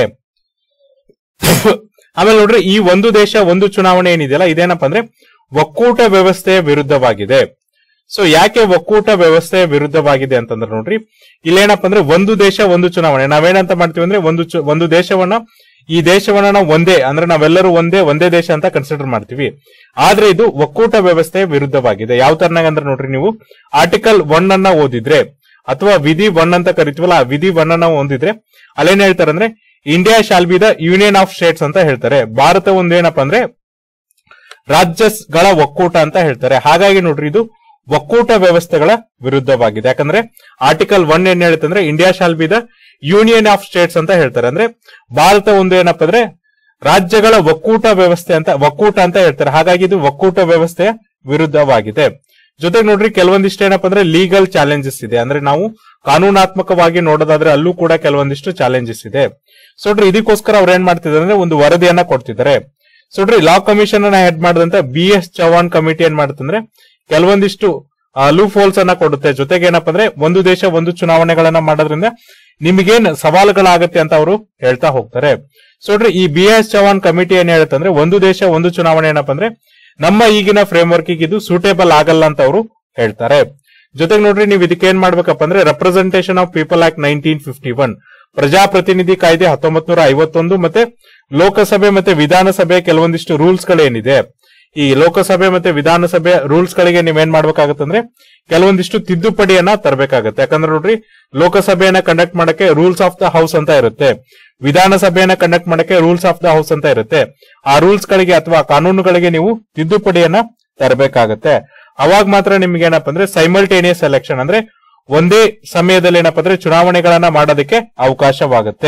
ಆಮೇಲೆ ನೋಡ್ರಿ, ಈ ಒಂದು ದೇಶ ಒಂದು ಚುನಾವಣೆ ಏನಿದೆಯಲ್ಲ ಇದೇನಪ್ಪ ಅಂದ್ರೆ ಒಕ್ಕೂಟ ವ್ಯವಸ್ಥೆಯ ವಿರುದ್ಧವಾಗಿದೆ. ಸೊ ಯಾಕೆ ಒಕ್ಕೂಟ ವ್ಯವಸ್ಥೆಯ ವಿರುದ್ಧವಾಗಿದೆ ಅಂತಂದ್ರೆ ನೋಡ್ರಿ, ಇಲ್ಲೇನಪ್ಪ ಅಂದ್ರೆ ಒಂದು ದೇಶ ಒಂದು ಚುನಾವಣೆ ನಾವೇನಂತ ಮಾಡ್ತೀವಿ ಅಂದ್ರೆ ಒಂದು ದೇಶವನ್ನ ಈ ದೇಶವನ್ನ ನಾವು ಒಂದೇ ಅಂದ್ರೆ ನಾವೆಲ್ಲರೂ ಒಂದೇ ದೇಶ ಅಂತ ಕನ್ಸಿಡರ್ ಮಾಡ್ತೀವಿ. ಆದ್ರೆ ಇದು ಒಕ್ಕೂಟ ವ್ಯವಸ್ಥೆಯ ವಿರುದ್ಧವಾಗಿದೆ. ಯಾವ ತರನಾಗ ಅಂದ್ರೆ ನೋಡ್ರಿ, ನೀವು ಆರ್ಟಿಕಲ್ 1 ಅನ್ನ ಓದಿದ್ರೆ ಅಥವಾ ವಿಧಿ 1 ಅಂತ ಕರಿತೀವಲ್ಲ, ಆ ವಿಧಿ 1 ಅನ್ನ ಹೊಂದಿದ್ರೆ ಅಲ್ಲೇನ್ ಹೇಳ್ತಾರೆ ಅಂದ್ರೆ India shall be the union of states ಅಂತ ಹೇಳ್ತಾರೆ. ಭಾರತ ಒಂದೇನಪ್ಪ ಅಂದ್ರೆ ರಾಜ್ಯಗಳ ಒಕ್ಕೂಟ ಅಂತ ಹೇಳ್ತಾರೆ. ಹಾಗಾಗಿ ನೋಡ್ರಿ, ಇದು ಒಕ್ಕೂಟ ವ್ಯವಸ್ಥೆಗಳ ವಿರುದ್ಧವಾಗಿದೆ. ಯಾಕಂದ್ರೆ ಆರ್ಟಿಕಲ್ 1 ಏನ್ ಹೇಳುತ್ತೆ ಅಂದ್ರೆ India shall be the union of states ಅಂತ ಹೇಳ್ತಾರೆ. ಅಂದ್ರೆ ಭಾರತ ಒಂದು ಏನಪ್ಪ ಅಂದ್ರೆ ರಾಜ್ಯಗಳ ಒಕ್ಕೂಟ ಅಂತ ಹೇಳ್ತಾರೆ. ಹಾಗಾಗಿ ಇದು ಒಕ್ಕೂಟ ವ್ಯವಸ್ಥೆಯ ವಿರುದ್ಧವಾಗಿದೆ. ಜೊತೆಗೆ ನೋಡ್ರಿ, ಕೆಲವೊಂದಿಷ್ಟು ಏನಪ್ಪ ಅಂದ್ರೆ ಲೀಗಲ್ ಚಾಲೆಂಜಸ್ ಇದೆ. ಅಂದ್ರೆ ನಾವು ಕಾನೂನಾತ್ಮಕವಾಗಿ ನೋಡೋದಾದ್ರೆ ಅಲ್ಲೂ ಕೂಡ ಕೆಲವೊಂದಿಷ್ಟು ಚಾಲೆಂಜಸ್ ಇದೆ. ಸೊ ನೋಡ್ರಿ, ಇದಕ್ಕೋಸ್ಕರ ಅವ್ರು ಏನ್ ಮಾಡ್ತಿದ್ದಾರೆ ಅಂದ್ರೆ ಒಂದು ವರದಿಯನ್ನ ಕೊಡ್ತಿದ್ದಾರೆ. ಸೊ ನೋಡ್ರಿ, ಲಾ ಕಮಿಷನ್ ಅನ್ನ ಹೆಡ್ ಮಾಡಿದಂತ BS ಚವಾಣ್ ಕಮಿಟಿ ಏನ್ ಮಾಡುತ್ತಂದ್ರೆ ಕೆಲವೊಂದಿಷ್ಟು ಲೂಪ್ ಹೋಲ್ಸ್ ಅನ್ನ ಕೊಡುತ್ತೆ. ಜೊತೆಗೆ ಏನಪ್ಪ ಅಂದ್ರೆ ಒಂದು ದೇಶ ಒಂದು ಚುನಾವಣೆಗಳನ್ನ ಮಾಡೋದ್ರಿಂದ ನಿಮಗೇನ್ ಸವಾಲುಗಳಾಗತ್ತೆ ಅಂತ ಅವರು ಹೇಳ್ತಾ ಹೋಗ್ತಾರೆ. ಸೊ ನೋಡ್ರಿ, ಈ BS ಚವಾಣ್ ಕಮಿಟಿ ಏನ್ ಹೇಳುತ್ತೆ ಅಂದ್ರೆ ಒಂದು ದೇಶ ಒಂದು ಚುನಾವಣೆ ಏನಪ್ಪ ಅಂದ್ರೆ ನಮ್ಮ ಈಗಿನ ಫ್ರೇಮ್ ವರ್ಕ್ ಇದು ಸೂಟೇಬಲ್ ಆಗಲ್ಲ ಅಂತ ಅವರು ಹೇಳ್ತಾರೆ. ಜೊತೆಗೆ ನೋಡ್ರಿ, ನೀವು ಇದಕ್ಕೆ ಏನ್ ಮಾಡ್ಬೇಕಪ್ಪ ಅಂದ್ರೆ ರೆಪ್ರೆಸೆಂಟೇಷನ್ ಆಫ್ ಪೀಪಲ್ ಆಕ್ಟ್ 1951 ಪ್ರಜಾಪ್ರತಿನಿಧಿ ಕಾಯ್ದೆ 1951 ಮತ್ತೆ ಲೋಕಸಭೆ ಮತ್ತೆ ವಿಧಾನಸಭೆ ಕೆಲವೊಂದಿಷ್ಟು ರೂಲ್ಸ್ ಗಳೇನಿದೆ ಈ ಲೋಕಸಭೆ ಮತ್ತೆ ವಿಧಾನಸಭೆ ರೂಲ್ಸ್ ಗಳಿಗೆ ನೀವೇನ್ ಮಾಡ್ಬೇಕಾಗತ್ತಂದ್ರೆ ಕೆಲವೊಂದಿಷ್ಟು ತಿದ್ದುಪಡಿಯನ್ನ ತರಬೇಕಾಗತ್ತೆ. ಯಾಕಂದ್ರೆ ನೋಡ್ರಿ, ಲೋಕಸಭೆಯನ್ನ ಕಂಡಕ್ಟ್ ಮಾಡಕ್ಕೆ ರೂಲ್ಸ್ ಆಫ್ ದ ಹೌಸ್ ಅಂತ ಇರುತ್ತೆ, ವಿಧಾನಸಭೆಯನ್ನ ಕಂಡಕ್ಟ್ ಮಾಡಕ್ಕೆ ರೂಲ್ಸ್ ಆಫ್ ದ ಹೌಸ್ ಅಂತ ಇರುತ್ತೆ. ಆ ರೂಲ್ಸ್ ಗಳಿಗೆ ಅಥವಾ ಕಾನೂನುಗಳಿಗೆ ನೀವು ತಿದ್ದುಪಡಿಯನ್ನ ತರಬೇಕಾಗತ್ತೆ. ಅವಾಗ ಮಾತ್ರ ನಿಮ್ಗೆ ಏನಪ್ಪಾ ಅಂದ್ರೆ ಸೈಮಲ್ಟೇನಿಯಸ್ ಎಲೆಕ್ಷನ್ ಅಂದ್ರೆ ಒಂದೇ ಸಮಯದಲ್ಲಿ ಏನಪ್ಪಾ ಅಂದ್ರೆ ಚುನಾವಣೆಗಳನ್ನ ಮಾಡೋದಕ್ಕೆ ಅವಕಾಶವಾಗುತ್ತೆ.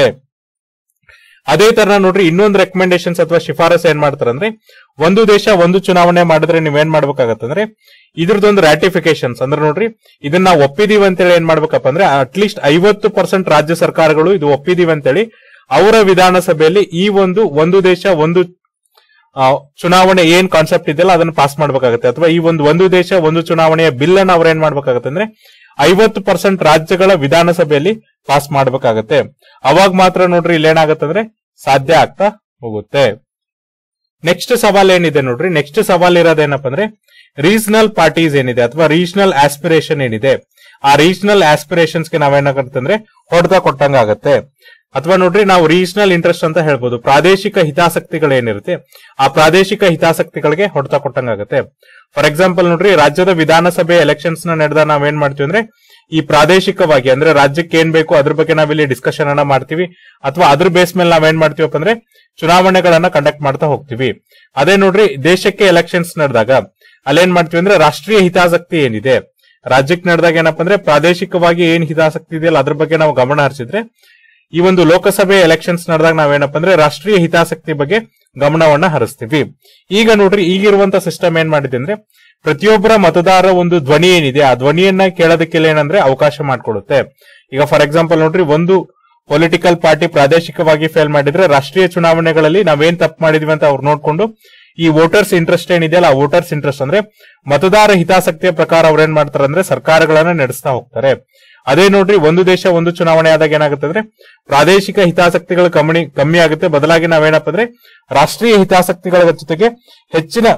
ಅದೇ ತರ ನೋಡ್ರಿ, ಇನ್ನೊಂದು ರೆಕಮೆಂಡೇಶನ್ಸ್ ಅಥವಾ ಶಿಫಾರಸ್ ಏನ್ ಮಾಡ್ತಾರೆ ಅಂದ್ರೆ, ಒಂದು ದೇಶ ಒಂದು ಚುನಾವಣೆ ಮಾಡಿದ್ರೆ ನೀವೇನ್ ಮಾಡ್ಬೇಕಾಗತ್ತಂದ್ರೆ ಇದ್ರದೊಂದು ರಾಟಿಫಿಕೇಶನ್ಸ್ ಅಂದ್ರೆ ನೋಡ್ರಿ, ಇದನ್ನ ನಾವು ಒಪ್ಪಿದೀವಿ ಅಂತೇಳಿ ಏನ್ ಮಾಡ್ಬೇಕಪ್ಪ ಅಂದ್ರೆ ಅಟ್ಲೀಸ್ಟ್ 50% ರಾಜ್ಯ ಸರ್ಕಾರಗಳು ಇದು ಒಪ್ಪಿದೀವಿ ಅಂತೇಳಿ ಅವರ ವಿಧಾನಸಭೆಯಲ್ಲಿ ಈ ಒಂದು ದೇಶ ಒಂದು ಚುನಾವಣೆ ಏನ್ ಕಾನ್ಸೆಪ್ಟ್ ಇದೆಯಲ್ಲ ಅದನ್ನ ಪಾಸ್ ಮಾಡ್ಬೇಕಾಗತ್ತೆ. ಅಥವಾ ಈ ಒಂದು ದೇಶ ಒಂದು ಚುನಾವಣೆಯ ಬಿಲ್ ಅನ್ನ ಅವ್ರ ಏನ್ ಮಾಡ್ಬೇಕಾಗತ್ತೆ ಅಂದ್ರೆ 50% ರಾಜ್ಯಗಳ ವಿಧಾನಸಭೆಯಲ್ಲಿ ಪಾಸ್ ಮಾಡ್ಬೇಕಾಗತ್ತೆ. ಅವಾಗ ಮಾತ್ರ ನೋಡ್ರಿ ಇಲ್ಲಿ ಏನಾಗತ್ತಂದ್ರೆ ಸಾಧ್ಯ ಆಗ್ತಾ ಹೋಗುತ್ತೆ. ನೆಕ್ಸ್ಟ್ ಸವಾಲ್ ಏನಿದೆ ನೋಡ್ರಿ, ನೆಕ್ಸ್ಟ್ ಸವಾಲ್ ಇರೋದೇನಪ್ಪ ಅಂದ್ರೆ ರೀಜನಲ್ ಪಾರ್ಟೀಸ್ ಏನಿದೆ ಅಥವಾ ರೀಜನಲ್ ಆಸ್ಪಿರೇಷನ್ ಏನಿದೆ, ಆ ರೀಜನಲ್ ಆಸ್ಪಿರೇಷನ್ಸ್ ಗೆ ನಾವೇನಾಗತ್ತಂದ್ರೆ ಹೊಡೆತ ಕೊಟ್ಟಂಗ ಆಗತ್ತೆ. ಅಥವಾ ನೋಡ್ರಿ, ನಾವು ರೀಜನಲ್ ಇಂಟ್ರೆಸ್ಟ್ ಅಂತ ಹೇಳ್ಬೋದು, ಪ್ರಾದೇಶಿಕ ಹಿತಾಸಕ್ತಿಗಳೇನಿರುತ್ತೆ ಆ ಪ್ರಾದೇಶಿಕ ಹಿತಾಸಕ್ತಿಗಳಿಗೆ ಹೊಡೆತ ಕೊಟ್ಟಂಗಾಗತ್ತೆ. ಫಾರ್ ಎಕ್ಸಾಂಪಲ್ ನೋಡ್ರಿ, ರಾಜ್ಯದ ವಿಧಾನಸಭೆ ಎಲೆಕ್ಷನ್ಸ್ ನ ನಡೆದ ನಾವೇನ್ ಮಾಡ್ತೀವಿ ಅಂದ್ರೆ ಈ ಪ್ರಾದೇಶಿಕವಾಗಿ ಅಂದ್ರೆ ರಾಜ್ಯಕ್ಕೆ ಏನ್ ಬೇಕು ಅದ್ರ ಬಗ್ಗೆ ನಾವಿಲ್ಲಿ ಡಿಸ್ಕಷನ್ ಅನ್ನ ಮಾಡ್ತೀವಿ, ಅಥವಾ ಅದ್ರ ಬೇಸ್ ಮೇಲೆ ನಾವೇನ್ ಮಾಡ್ತೀವಪ್ಪ ಅಂದ್ರೆ ಚುನಾವಣೆಗಳನ್ನ ಕಂಡಕ್ಟ್ ಮಾಡ್ತಾ ಹೋಗ್ತೀವಿ. ಅದೇ ನೋಡ್ರಿ, ದೇಶಕ್ಕೆ ಎಲೆಕ್ಷನ್ಸ್ ನಡೆದಾಗ ಅಲ್ಲೇನ್ ಮಾಡ್ತೀವಿ ಅಂದ್ರೆ ರಾಷ್ಟ್ರೀಯ ಹಿತಾಸಕ್ತಿ ಏನಿದೆ ರಾಜ್ಯಕ್ಕೆ ನಡೆದಾಗ ಏನಪ್ಪಾ ಅಂದ್ರೆ ಪ್ರಾದೇಶಿಕವಾಗಿ ಏನ್ ಹಿತಾಸಕ್ತಿ ಇದೆಯಲ್ಲ ಅದ್ರ ಬಗ್ಗೆ ನಾವು ಗಮನ ಹರಿಸಿದ್ರೆ, ಈ ಒಂದು ಲೋಕಸಭೆ ಎಲೆಕ್ಷನ್ಸ್ ನಡೆದಾಗ ನಾವೇನಪ್ಪ ಅಂದ್ರೆ ರಾಷ್ಟ್ರೀಯ ಹಿತಾಸಕ್ತಿ ಬಗ್ಗೆ ಗಮನವನ್ನ ಹರಿಸ್ತೀವಿ. ಈಗ ನೋಡ್ರಿ, ಈಗಿರುವಂತ ಸಿಸ್ಟಮ್ ಏನ್ ಮಾಡಿದೆ ಅಂದ್ರೆ ಪ್ರತಿಯೊಬ್ಬರ ಮತದಾರ ಒಂದು ಧ್ವನಿ ಏನಿದೆ ಆ ಧ್ವನಿಯನ್ನ ಕೇಳೋದಕ್ಕೆ ಏನಂದ್ರೆ ಅವಕಾಶ ಮಾಡಿಕೊಡುತ್ತೆ. ಈಗ ಫಾರ್ ಎಕ್ಸಾಂಪಲ್ ನೋಡ್ರಿ, ಒಂದು ಪೊಲಿಟಿಕಲ್ ಪಾರ್ಟಿ ಪ್ರಾದೇಶಿಕವಾಗಿ ಫೇಲ್ ಮಾಡಿದ್ರೆ ರಾಷ್ಟ್ರೀಯ ಚುನಾವಣೆಗಳಲ್ಲಿ ನಾವೇನ್ ತಪ್ಪು ಮಾಡಿದ್ವಿ ಅಂತ ಅವ್ರು ನೋಡ್ಕೊಂಡು ಈ ವೋಟರ್ಸ್ ಇಂಟ್ರೆಸ್ಟ್ ಏನಿದೆಯಲ್ಲ ಆ ವೋಟರ್ಸ್ ಇಂಟ್ರೆಸ್ಟ್ ಅಂದ್ರೆ ಮತದಾರ ಹಿತಾಸಕ್ತಿಯ ಪ್ರಕಾರ ಅವ್ರು ಏನ್ ಮಾಡ್ತಾರೆ ಅಂದ್ರೆ ಸರ್ಕಾರಗಳನ್ನ ನಡೆಸ್ತಾ ಹೋಗ್ತಾರೆ. ಅದೇ ನೋಡ್ರಿ, ಒಂದು ದೇಶ ಒಂದು ಚುನಾವಣೆ ಆದಾಗ ಏನಾಗುತ್ತೆ ಅಂದ್ರೆ ಪ್ರಾದೇಶಿಕ ಹಿತಾಸಕ್ತಿಗಳು ಕಮ್ಮಿ ಆಗುತ್ತೆ, ಬದಲಾಗಿ ನಾವೇನಪ್ಪ ಅಂದ್ರೆ ರಾಷ್ಟ್ರೀಯ ಹಿತಾಸಕ್ತಿಗಳ ಜೊತೆಗೆ ಹೆಚ್ಚಿನ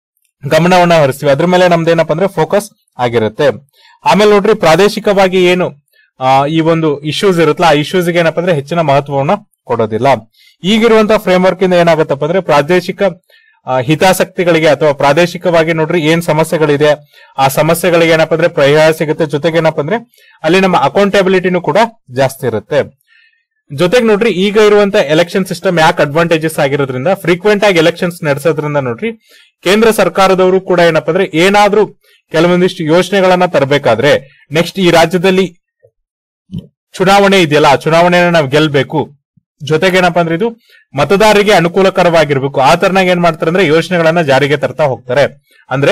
ಗಮನವನ್ನ ಹರಿಸ್ತೀವಿ, ಅದ್ರ ಮೇಲೆ ನಮ್ದೇನಪ್ಪ ಅಂದ್ರೆ ಫೋಕಸ್ ಆಗಿರುತ್ತೆ. ಆಮೇಲೆ ನೋಡ್ರಿ, ಪ್ರಾದೇಶಿಕವಾಗಿ ಏನು ಈ ಒಂದು ಇಶ್ಯೂಸ್ ಇರುತ್ತಲ್ಲ ಆ ಇಶ್ಯೂಸ್ ಗೆ ಏನಪ್ಪ ಅಂದ್ರೆ ಹೆಚ್ಚಿನ ಮಹತ್ವವನ್ನ ಕೊಡೋದಿಲ್ಲ. ಈಗಿರುವಂತಹ ಫ್ರೇಮ್ ವರ್ಕ್ ಇಂದ ಏನಾಗುತ್ತಪ್ಪ ಅಂದ್ರೆ ಪ್ರಾದೇಶಿಕ ಹಿತಾಸಕ್ತಿಗಳಿಗೆ ಅಥವಾ ಪ್ರಾದೇಶಿಕವಾಗಿ ನೋಡ್ರಿ ಏನ್ ಸಮಸ್ಯೆಗಳಿದೆ ಆ ಸಮಸ್ಯೆಗಳಿಗೆ ಏನಪ್ಪ ಅಂದ್ರೆ ಪರಿಹಾರ ಸಿಗುತ್ತೆ. ಜೊತೆಗೆ ಏನಪ್ಪ ಅಂದ್ರೆ ಅಲ್ಲಿ ನಮ್ಮ ಅಕೌಂಟಬಿಲಿಟಿನೂ ಕೂಡ ಜಾಸ್ತಿ ಇರುತ್ತೆ. ಜೊತೆಗೆ ನೋಡ್ರಿ, ಈಗ ಇರುವಂತ ಎಲೆಕ್ಷನ್ ಸಿಸ್ಟಮ್ ಯಾಕೆ ಅಡ್ವಾಂಟೇಜಸ್ ಆಗಿರೋದ್ರಿಂದ ಫ್ರೀಕ್ವೆಂಟ್ ಆಗಿ ಎಲೆಕ್ಷನ್ಸ್ ನಡೆಸೋದ್ರಿಂದ ನೋಡ್ರಿ ಕೇಂದ್ರ ಸರ್ಕಾರದವರು ಕೂಡ ಏನಪ್ಪ ಅಂದ್ರೆ ಏನಾದ್ರೂ ಕೆಲವೊಂದಿಷ್ಟು ಯೋಜನೆಗಳನ್ನ ತರಬೇಕಾದ್ರೆ ನೆಕ್ಸ್ಟ್ ಈ ರಾಜ್ಯದಲ್ಲಿ ಚುನಾವಣೆ ಇದೆಯಲ್ಲ ಆ ಚುನಾವಣೆನ ನಾವು ಗೆಲ್ಬೇಕು, ಜೊತೆಗೆ ಏನಪ್ಪಾ ಅಂದ್ರೆ ಇದು ಮತದಾರರಿಗೆ ಅನುಕೂಲಕರವಾಗಿರ್ಬೇಕು, ಆ ತರನಾಗ ಏನ್ ಮಾಡ್ತಾರೆ ಅಂದ್ರೆ ಯೋಜನೆಗಳನ್ನ ಜಾರಿಗೆ ತರ್ತಾ ಹೋಗ್ತಾರೆ. ಅಂದ್ರೆ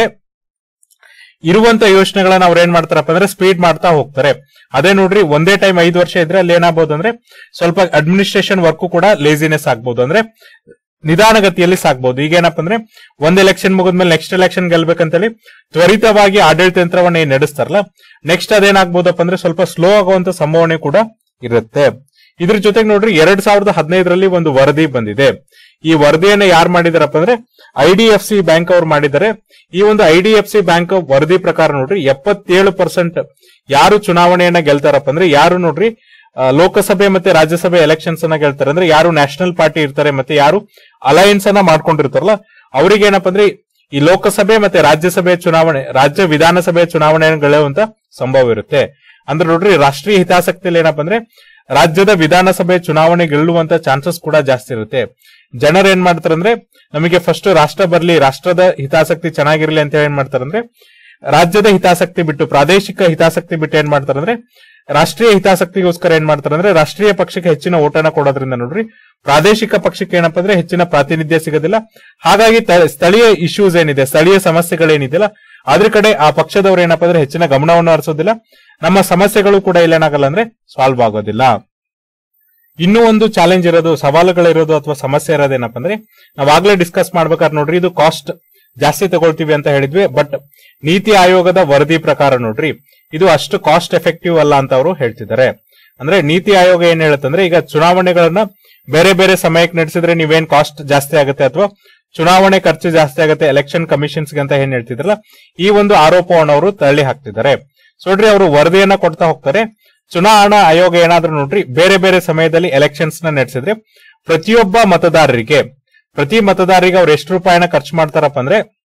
ಇರುವಂತ ಯೋಜನೆಗಳನ್ನ ಅವ್ರು ಏನ್ ಮಾಡ್ತಾರಪ್ಪ ಅಂದ್ರೆ ಸ್ಪೀಡ್ ಮಾಡ್ತಾ ಹೋಗ್ತಾರೆ. ಅದೇ ನೋಡ್ರಿ, ಒಂದೇ ಟೈಮ್ 5 ವರ್ಷ ಇದ್ರೆ ಅಲ್ಲಿ ಏನಾಗಬಹುದು ಅಂದ್ರೆ ಸ್ವಲ್ಪ ಅಡ್ಮಿನಿಸ್ಟ್ರೇಷನ್ ವರ್ಕ್ ಕೂಡ ಲೇಸಿನೆಸ್ ಆಗ್ಬಹುದು, ಅಂದ್ರೆ ನಿಧಾನಗತಿಯಲ್ಲಿ ಸಾಗ್ಬಹುದು. ಈಗ ಏನಪ್ಪ ಅಂದ್ರೆ ಒಂದ್ ಎಲೆಕ್ಷನ್ ಮುಗಿದ್ಮೇಲೆ ನೆಕ್ಸ್ಟ್ ಎಲೆಕ್ಷನ್ ಗೆಲ್ಬೇಕಂತೇಳಿ ತ್ವರಿತವಾಗಿ ಆಡಳಿತ ಯಂತ್ರವನ್ನ ಏನ್ ನಡೆಸ್ತಾರಲ್ಲ ನೆಕ್ಸ್ಟ್ ಅದೇನಾಗ್ಬೋದಪ್ಪ ಅಂದ್ರೆ ಸ್ವಲ್ಪ ಸ್ಲೋ ಆಗುವಂತ ಸಂಭಾವನೆ ಕೂಡ ಇರುತ್ತೆ. ಇದ್ರ ಜೊತೆಗೆ ನೋಡ್ರಿ 2015ರಲ್ಲಿ ಒಂದು ವರದಿ ಬಂದಿದೆ. ಈ ವರದಿಯನ್ನ ಯಾರು ಮಾಡಿದಾರಪ್ಪ ಅಂದ್ರೆ IDFC ಬ್ಯಾಂಕ್ ಅವ್ರು ಮಾಡಿದ್ದಾರೆ. ಈ ಒಂದು IDFC ಬ್ಯಾಂಕ್ ವರದಿ ಪ್ರಕಾರ ನೋಡ್ರಿ 77% ಯಾರು ಚುನಾವಣೆಯನ್ನ ಗೆಲ್ತಾರಪ್ಪ ಅಂದ್ರೆ ಯಾರು ನೋಡ್ರಿ ಲೋಕಸಭೆ ಮತ್ತೆ ರಾಜ್ಯಸಭೆ ಎಲೆಕ್ಷನ್ಸ್ ಅನ್ನ ಗೆಲ್ತಾರೆ ಅಂದ್ರೆ ಯಾರು ನ್ಯಾಷನಲ್ ಪಾರ್ಟಿ ಇರ್ತಾರೆ ಮತ್ತೆ ಯಾರು ಅಲಯನ್ಸ್ ಅನ್ನ ಮಾಡ್ಕೊಂಡಿರ್ತಾರಲ್ಲ ಅವ್ರಿಗೆ ಏನಪ್ಪ ಅಂದ್ರೆ ಈ ಲೋಕಸಭೆ ಮತ್ತೆ ರಾಜ್ಯ ವಿಧಾನಸಭೆ ಚುನಾವಣೆ ಗೆಲ್ಲುವಂತ ಸಂಭವ ಇರುತ್ತೆ. ಅಂದ್ರೆ ನೋಡ್ರಿ ರಾಷ್ಟ್ರೀಯ ಹಿತಾಸಕ್ತಿಯಲ್ಲಿ ಏನಪ್ಪ ಅಂದ್ರೆ ರಾಜ್ಯದ ವಿಧಾನಸಭೆ ಚುನಾವಣೆ ಗೆಲ್ಲುವಂತ ಚಾನ್ಸಸ್ ಕೂಡ ಜಾಸ್ತಿ ಇರುತ್ತೆ. ಜನರು ಏನ್ ಮಾಡ್ತಾರೆ ಅಂದ್ರೆ ನಮಗೆ ಫಸ್ಟ್ ರಾಷ್ಟ್ರ ಬರ್ಲಿ, ರಾಷ್ಟ್ರದ ಹಿತಾಸಕ್ತಿ ಚೆನ್ನಾಗಿರ್ಲಿ ಅಂತ ಏನ್ ಮಾಡ್ತಾರೆ ಅಂದ್ರೆ ರಾಜ್ಯದ ಹಿತಾಸಕ್ತಿ ಬಿಟ್ಟು ಪ್ರಾದೇಶಿಕ ಹಿತಾಸಕ್ತಿ ಬಿಟ್ಟು ಏನ್ ಮಾಡ್ತಾರೆ ಅಂದ್ರೆ ರಾಷ್ಟ್ರೀಯ ಹಿತಾಸಕ್ತಿಗೋಸ್ಕರ ಏನ್ ಮಾಡ್ತಾರೆ ಅಂದ್ರೆ ರಾಷ್ಟ್ರೀಯ ಪಕ್ಷಕ್ಕೆ ಹೆಚ್ಚಿನ ಓಟನ ಕೊಡೋದ್ರಿಂದ ನೋಡ್ರಿ ಪ್ರಾದೇಶಿಕ ಪಕ್ಷಕ್ಕೆ ಏನಪ್ಪಾ ಅಂದ್ರೆ ಹೆಚ್ಚಿನ ಪ್ರಾತಿನಿಧ್ಯ ಸಿಗೋದಿಲ್ಲ. ಹಾಗಾಗಿ ಸ್ಥಳೀಯ ಇಶ್ಯೂಸ್ ಏನಿದೆ, ಸ್ಥಳೀಯ ಸಮಸ್ಯೆಗಳೇನಿದೆಯಲ್ಲ ಅದ್ರ ಕಡೆ ಆ ಪಕ್ಷದವರು ಏನಪ್ಪಾ ಅಂದ್ರೆ ಹೆಚ್ಚಿನ ಗಮನವನ್ನು ಹರಿಸೋದಿಲ್ಲ. ನಮ್ಮ ಸಮಸ್ಯೆಗಳು ಕೂಡ ಇಲ್ಲೇನಾಗಲ್ಲ ಅಂದ್ರೆ ಸಾಲ್ವ್ ಆಗೋದಿಲ್ಲ. ಇನ್ನೂ ಒಂದು ಚಾಲೆಂಜ್ ಇರೋದು, ಸವಾಲುಗಳಿರೋದು ಅಥವಾ ಸಮಸ್ಯೆ ಇರೋದೇನಪ್ಪ ಅಂದ್ರೆ ನಾವಾಗ್ಲೇ ಡಿಸ್ಕಸ್ ಮಾಡ್ಬೇಕಾದ್ರೆ ನೋಡ್ರಿ ಇದು ಕಾಸ್ಟ್ ಜಾಸ್ತಿ ತಗೊಳ್ತೀವಿ ಅಂತ ಹೇಳಿದ್ವಿ. ಬಟ್ ನೀತಿ ಆಯೋಗದ ವರದಿ ಪ್ರಕಾರ ನೋಡ್ರಿ ಇದು ಅಷ್ಟು ಕಾಸ್ಟ್ ಎಫೆಕ್ಟಿವ್ ಅಲ್ಲ ಅಂತ ಅವರು ಹೇಳ್ತಿದ್ದಾರೆ. ಅಂದ್ರೆ ನೀತಿ ಆಯೋಗ ಏನ್ ಹೇಳುತ್ತಂದ್ರೆ ಈಗ ಚುನಾವಣೆಗಳನ್ನ ಬೇರೆ ಬೇರೆ ಸಮಯಕ್ಕೆ ನಡೆಸಿದ್ರೆ ನೀವೇನ್ ಕಾಸ್ಟ್ ಜಾಸ್ತಿ ಆಗುತ್ತೆ ಅಥವಾ ಚುನಾವಣೆ ಖರ್ಚು ಜಾಸ್ತಿ ಆಗುತ್ತೆ ಎಲೆಕ್ಷನ್ ಕಮಿಷನ್ಸ್ಗೆ ಅಂತ ಏನ್ ಹೇಳ್ತಿದ್ರಲ್ಲ ಈ ಒಂದು ಆರೋಪವನ್ನು ಅವರು ತಳ್ಳಿ ಹಾಕ್ತಿದ್ದಾರೆ. ಸೊ ನೋಡ್ರಿ ಅವರು ವರದಿಯನ್ನ ಕೊಡ್ತಾ ಹೋಗ್ತಾರೆ. ಚುನಾವಣಾ ಆಯೋಗ ಏನಾದ್ರೂ ನೋಡ್ರಿ ಬೇರೆ ಬೇರೆ ಸಮಯದಲ್ಲಿ ಎಲೆಕ್ಷನ್ಸ್ ನ ನಡೆಸಿದ್ರೆ ಪ್ರತಿ ಮತದಾರರಿಗೆ ಅವ್ರು ಎಷ್ಟು ರೂಪಾಯಿನ ಖರ್ಚು ಮಾಡ್ತಾರಪ್ಪ ಅಂದ್ರೆ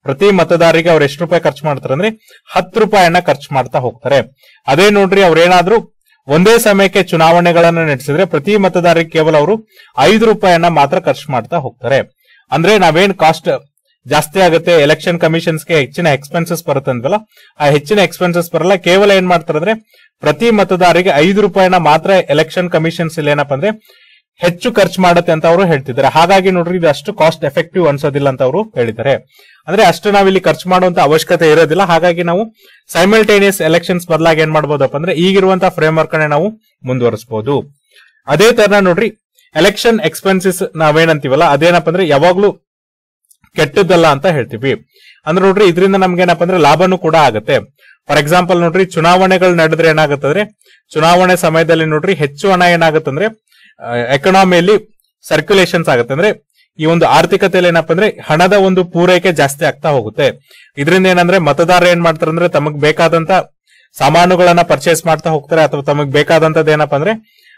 ಪ್ರತಿ ಮತದಾರರಿಗೆ ಅವ್ರು ಎಷ್ಟು ರೂಪಾಯಿ ಖರ್ಚು ಮಾಡ್ತಾರೆ ಅಂದ್ರೆ 10 ರೂಪಾಯಿಯನ್ನ ಖರ್ಚು ಮಾಡ್ತಾ ಹೋಗ್ತಾರೆ. ಅದೇ ನೋಡ್ರಿ ಅವ್ರೇನಾದ್ರೂ ಒಂದೇ ಸಮಯಕ್ಕೆ ಚುನಾವಣೆಗಳನ್ನ ನಡೆಸಿದ್ರೆ ಪ್ರತಿ ಮತದಾರರಿಗೆ ಕೇವಲ ಅವರು 5 ರೂಪಾಯಿಯನ್ನ ಮಾತ್ರ ಖರ್ಚು ಮಾಡ್ತಾ ಹೋಗ್ತಾರೆ. ಅಂದ್ರೆ ನಾವೇನ್ ಕಾಸ್ಟ್ ಜಾಸ್ತಿ ಆಗುತ್ತೆ, ಎಲೆಕ್ಷನ್ ಕಮಿಷನ್ಸ್ಗೆ ಹೆಚ್ಚಿನ ಎಕ್ಸ್ಪೆನ್ಸಸ್ ಬರುತ್ತೆ ಅಂದ್ವಲ್ಲ, ಆ ಹೆಚ್ಚಿನ ಎಕ್ಸ್ಪೆನ್ಸಸ್ ಬರಲ್ಲ. ಕೇವಲ ಏನ್ ಮಾಡ್ತಾರೆ ಅಂದ್ರೆ ಪ್ರತಿ ಮತದಾರರಿಗೆ 5 ರೂಪಾಯಿನ ಮಾತ್ರ ಎಲೆಕ್ಷನ್ ಕಮಿಷನ್ಸ್ ಇಲ್ಲಿ ಏನಪ್ಪಾ ಅಂದ್ರೆ ಹೆಚ್ಚು ಖರ್ಚು ಮಾಡುತ್ತೆ ಅಂತ ಅವರು ಹೇಳ್ತಿದ್ದಾರೆ. ಹಾಗಾಗಿ ನೋಡ್ರಿ ಇದು ಅಷ್ಟು ಕಾಸ್ಟ್ ಎಫೆಕ್ಟಿವ್ ಅನ್ಸೋದಿಲ್ಲ ಅಂತ ಅವರು ಹೇಳಿದ್ದಾರೆ. ಅಂದ್ರೆ ಅಷ್ಟು ನಾವಿಲ್ಲಿ ಖರ್ಚು ಮಾಡುವಂತ ಅವಶ್ಯಕತೆ ಇರೋದಿಲ್ಲ. ಹಾಗಾಗಿ ನಾವು ಸೈಮಲ್ಟೇನಿಯಸ್ ಎಲೆಕ್ಷನ್ಸ್ ಬದಲಾಗಿ ಏನ್ ಮಾಡಬಹುದಪ್ಪ ಅಂದ್ರೆ ಈಗಿರುವಂತಹ ಫ್ರೇಮ್ ವರ್ಕ್ ಅನ್ನ ನಾವು ಮುಂದುವರಿಸಬಹುದು. ಅದೇ ತರ ನೋಡ್ರಿ ಎಲೆಕ್ಷನ್ ಎಕ್ಸ್ಪೆನ್ಸಸ್ ನಾವೇನಂತೀವಲ್ಲ ಅದೇನಪ್ಪ ಅಂದ್ರೆ ಯಾವಾಗ್ಲೂ ಕೆಟ್ಟದ್ದಲ್ಲ ಅಂತ ಹೇಳ್ತೀವಿ. ಅಂದ್ರೆ ನೋಡ್ರಿ ಇದರಿಂದ ನಮ್ಗೆ ಏನಪ್ಪ ಅಂದ್ರೆ ಲಾಭನೂ ಕೂಡ ಆಗುತ್ತೆ. ಫಾರ್ ಎಕ್ಸಾಂಪಲ್ ನೋಡ್ರಿ ಚುನಾವಣೆಗಳು ನಡೆದ್ರೆ ಏನಾಗುತ್ತಂದ್ರೆ ಚುನಾವಣೆ ಸಮಯದಲ್ಲಿ ನೋಡ್ರಿ ಹೆಚ್ಚು ಹಣ ಏನಾಗುತ್ತಂದ್ರೆ ಎಕನಾಮಿಯಲ್ಲಿ ಸರ್ಕ್ಯುಲೇಷನ್ಸ್ ಆಗುತ್ತೆ. ಅಂದ್ರೆ ಈ ಒಂದು ಆರ್ಥಿಕತೆಯಲ್ಲಿ ಏನಪ್ಪಾ ಅಂದ್ರೆ ಹಣದ ಒಂದು ಪೂರೈಕೆ ಜಾಸ್ತಿ ಆಗ್ತಾ ಹೋಗುತ್ತೆ. ಇದರಿಂದ ಏನಂದ್ರೆ ಮತದಾರ ಏನ್ ಮಾಡ್ತಾರೆ ಅಂದ್ರೆ ತಮಗ್ ಬೇಕಾದಂತ ಸಾಮಾನುಗಳನ್ನ ಪರ್ಚೇಸ್ ಮಾಡ್ತಾ ಹೋಗ್ತಾರೆ, ಅಥವಾ ತಮಗ್ ಬೇಕಾದಂತದ್ದು ಏನಪ್ಪಾ ಅಂದ್ರೆ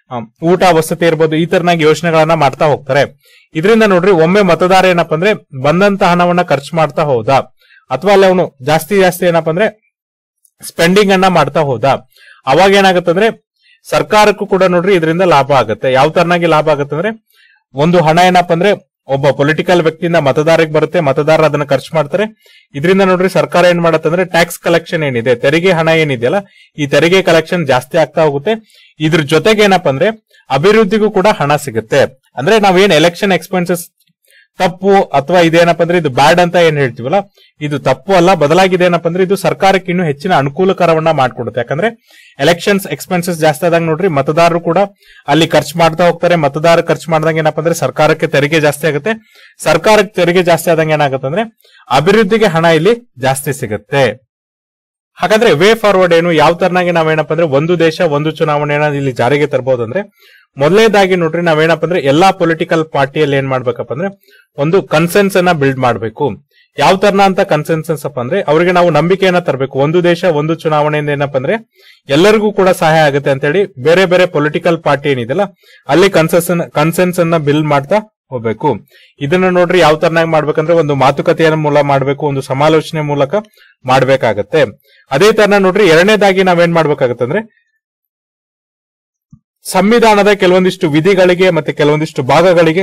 ಊಟ ವಸತಿ ಇರ್ಬೋದು, ಈ ತರನಾಗಿ ಯೋಜನೆಗಳನ್ನ ಮಾಡ್ತಾ ಹೋಗ್ತಾರೆ. ಇದರಿಂದ ನೋಡ್ರಿ ಒಮ್ಮೆ ಮತದಾರ ಏನಪ್ಪಾ ಅಂದ್ರೆ ಬಂದಂತ ಹಣವನ್ನ ಖರ್ಚು ಮಾಡ್ತಾ ಹೋದ, ಅಥವಾ ಅಲ್ಲಿ ಅವನು ಜಾಸ್ತಿ ಏನಪ್ಪಾ ಅಂದ್ರೆ ಸ್ಪೆಂಡಿಂಗ್ ಅನ್ನ ಮಾಡ್ತಾ ಹೋದ, ಅವಾಗ ಏನಾಗುತ್ತಂದ್ರೆ ಸರ್ಕಾರಕ್ಕೂ ಕೂಡ ನೋಡ್ರಿ ಇದರಿಂದ ಲಾಭ ಆಗುತ್ತೆ. ಯಾವ ತರನಾಗಿ ಲಾಭ ಆಗುತ್ತೆ ಅಂದ್ರೆ ಒಂದು ಹಣ ಏನಪ್ಪಾ ಅಂದ್ರೆ ಒಬ್ಬ ಪೊಲಿಟಿಕಲ್ ವ್ಯಕ್ತಿಯಿಂದ ಮತದಾರರಿಗೆ ಬರುತ್ತೆ, ಮತದಾರ ಅದನ್ನ ಖರ್ಚು ಮಾಡ್ತಾರೆ. ಇದರಿಂದ ನೋಡ್ರಿ ಸರ್ಕಾರ ಏನ್ ಮಾಡತ್ತೆ ಅಂದ್ರೆ ಟ್ಯಾಕ್ಸ್ ಕಲೆಕ್ಷನ್ ಏನಿದೆ, ತೆರಿಗೆ ಹಣ ಏನಿದೆಯಲ್ಲ ಈ ತೆರಿಗೆ ಕಲೆಕ್ಷನ್ ಜಾಸ್ತಿ ಆಗ್ತಾ ಹೋಗುತ್ತೆ. ಇದ್ರ ಜೊತೆಗೆ ಏನಪ್ಪಾ ಅಂದ್ರೆ ಅಭಿವೃದ್ಧಿಗೂ ಕೂಡ ಹಣ ಸಿಗುತ್ತೆ. ಅಂದ್ರೆ ನಾವೇನ್ ಎಲೆಕ್ಷನ್ ಎಕ್ಸ್ಪೆನ್ಸಸ್ ತಪ್ಪು ಅಥವಾ ಇದೇನಪ್ಪ ಅಂದ್ರೆ ಇದು ಬ್ಯಾಡ್ ಅಂತ ಏನ್ ಹೇಳ್ತೀವಲ್ಲ ಇದು ತಪ್ಪು ಅಲ್ಲ, ಬದಲಾಗಿದೆ ಏನಪ್ಪ ಅಂದ್ರೆ ಇದು ಸರ್ಕಾರಕ್ಕೆ ಇನ್ನೂ ಹೆಚ್ಚಿನ ಅನುಕೂಲಕರವನ್ನ ಮಾಡ್ಕೊಡುತ್ತೆ. ಯಾಕಂದ್ರೆ ಎಲೆಕ್ಷನ್ಸ್ ಎಕ್ಸ್ಪೆನ್ಸಸ್ ಜಾಸ್ತಿ ಆದಾಗ ನೋಡ್ರಿ ಮತದಾರರು ಕೂಡ ಅಲ್ಲಿ ಖರ್ಚು ಮಾಡ್ತಾ ಹೋಗ್ತಾರೆ. ಮತದಾರ ಖರ್ಚು ಮಾಡಿದಂಗೆ ಏನಪ್ಪ ಅಂದ್ರೆ ಸರ್ಕಾರಕ್ಕೆ ತೆರಿಗೆ ಜಾಸ್ತಿ ಆಗುತ್ತೆ. ಸರ್ಕಾರಕ್ಕೆ ತೆರಿಗೆ ಜಾಸ್ತಿ ಆದಂಗೆ ಏನಾಗುತ್ತೆ ಅಂದ್ರೆ ಅಭಿವೃದ್ಧಿಗೆ ಹಣ ಇಲ್ಲಿ ಜಾಸ್ತಿ ಸಿಗುತ್ತೆ. ಹಾಗಾದ್ರೆ ವೇ ಫಾರ್ವರ್ಡ್ ಏನು, ಯಾವ ತರನಾಗಿ ನಾವೇನಪ್ಪ ಅಂದ್ರೆ ಒಂದು ದೇಶ ಒಂದು ಚುನಾವಣೆನ ಇಲ್ಲಿ ಜಾರಿಗೆ ತರಬಹುದು ಅಂದ್ರೆ ಮೊದಲನೇದಾಗಿ ನೋಡ್ರಿ ನಾವೇನಪ್ಪ ಅಂದ್ರೆ ಎಲ್ಲಾ ಪೊಲಿಟಿಕಲ್ ಪಾರ್ಟಿಯಲ್ಲಿ ಏನ್ ಮಾಡ್ಬೇಕಪ್ಪ ಅಂದ್ರೆ ಒಂದು ಕನ್ಸೆನ್ಸ್ ಅನ್ನ ಬಿಲ್ಡ್ ಮಾಡ್ಬೇಕು. ಯಾವ ತರನ ಅಂತ ಕನ್ಸೆನ್ಸಸ್ ಅಪ್ಪ ಅಂದ್ರೆ ಅವರಿಗೆ ನಾವು ನಂಬಿಕೆಯನ್ನ ತರಬೇಕು. ಒಂದು ದೇಶ ಒಂದು ಚುನಾವಣೆಯಿಂದ ಏನಪ್ಪ ಎಲ್ಲರಿಗೂ ಕೂಡ ಸಹಾಯ ಆಗುತ್ತೆ ಅಂತ ಹೇಳಿ ಬೇರೆ ಬೇರೆ ಪೊಲಿಟಿಕಲ್ ಪಾರ್ಟಿ ಏನಿದೆಲ್ಲ ಅಲ್ಲಿ ಕನ್ಸೆನ್ಸ್ ಅನ್ನ ಬಿಲ್ಡ್ ಮಾಡ್ತಾ ಹೋಗ್ಬೇಕು. ಇದನ್ನ ನೋಡ್ರಿ ಯಾವ ತರನಾಗಿ ಮಾಡ್ಬೇಕಂದ್ರೆ ಒಂದು ಮಾತುಕತೆಯ ಮೂಲಕ ಮಾಡ್ಬೇಕು, ಒಂದು ಸಮಾಲೋಚನೆ ಮೂಲಕ ಮಾಡ್ಬೇಕಾಗತ್ತೆ. ಅದೇ ತರ ನೋಡ್ರಿ ಎರಡನೇದಾಗಿ ನಾವೇನ್ ಮಾಡ್ಬೇಕಾಗತ್ತೆ ಅಂದ್ರೆ ಸಂವಿಧಾನದ ಕೆಲವೊಂದಿಷ್ಟು ವಿಧಿಗಳಿಗೆ ಮತ್ತೆ ಕೆಲವೊಂದಿಷ್ಟು ಭಾಗಗಳಿಗೆ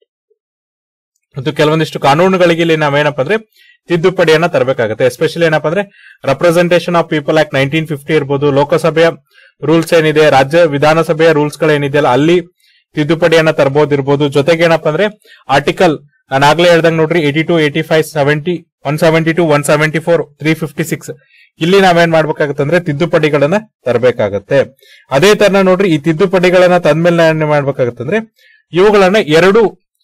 ಮತ್ತು ಕೆಲವೊಂದಿಷ್ಟು ಕಾನೂನುಗಳಿಗೆ ಇಲ್ಲಿ ನಾವೇನಪ್ಪ ಅಂದ್ರೆ ತಿದ್ದುಪಡಿಯನ್ನ ತರಬೇಕಾಗುತ್ತೆ. ಎಸ್ಪೆಷಲಿ ಏನಪ್ಪಾ ಅಂದ್ರೆ ರೆಪ್ರೆಸೆಂಟೇಷನ್ ಆಫ್ ಪೀಪಲ್ ಆಕ್ಟ್ 1950 ಇರ್ಬೋದು, ಲೋಕಸಭೆಯ ರೂಲ್ಸ್ ಏನಿದೆ, ರಾಜ್ಯ ವಿಧಾನಸಭೆಯ ರೂಲ್ಸ್ ಗಳೇನಿದೆಯಲ್ಲ ಅಲ್ಲಿ ತಿದ್ದುಪಡಿಯನ್ನ ತರಬಹುದಿರ್ಬೋದು. ಜೊತೆಗೆ ಏನಪ್ಪಾ ಅಂದ್ರೆ ಆರ್ಟಿಕಲ್ ನಾನು ಆಗ್ಲೇ ಹೇಳ್ದಂಗೆ ನೋಡ್ರಿ 82, 85, 70, 172, 174, 356 ಇಲ್ಲಿ ನಾವೇನ್ ಮಾಡ್ಬೇಕಾಗತ್ತೆ ಅಂದ್ರೆ ತಿದ್ದುಪಡಿಗಳನ್ನ ತರಬೇಕಾಗತ್ತೆ. ಅದೇ ತರ ನೋಡ್ರಿ ಈ ತಿದ್ದುಪಡಿಗಳನ್ನ ತಂದ್ಮೇಲೆ ಏನ್ ಮಾಡ್ಬೇಕಾಗತ್ತೆ ಅಂದ್ರೆ ಇವುಗಳನ್ನ ಎರಡು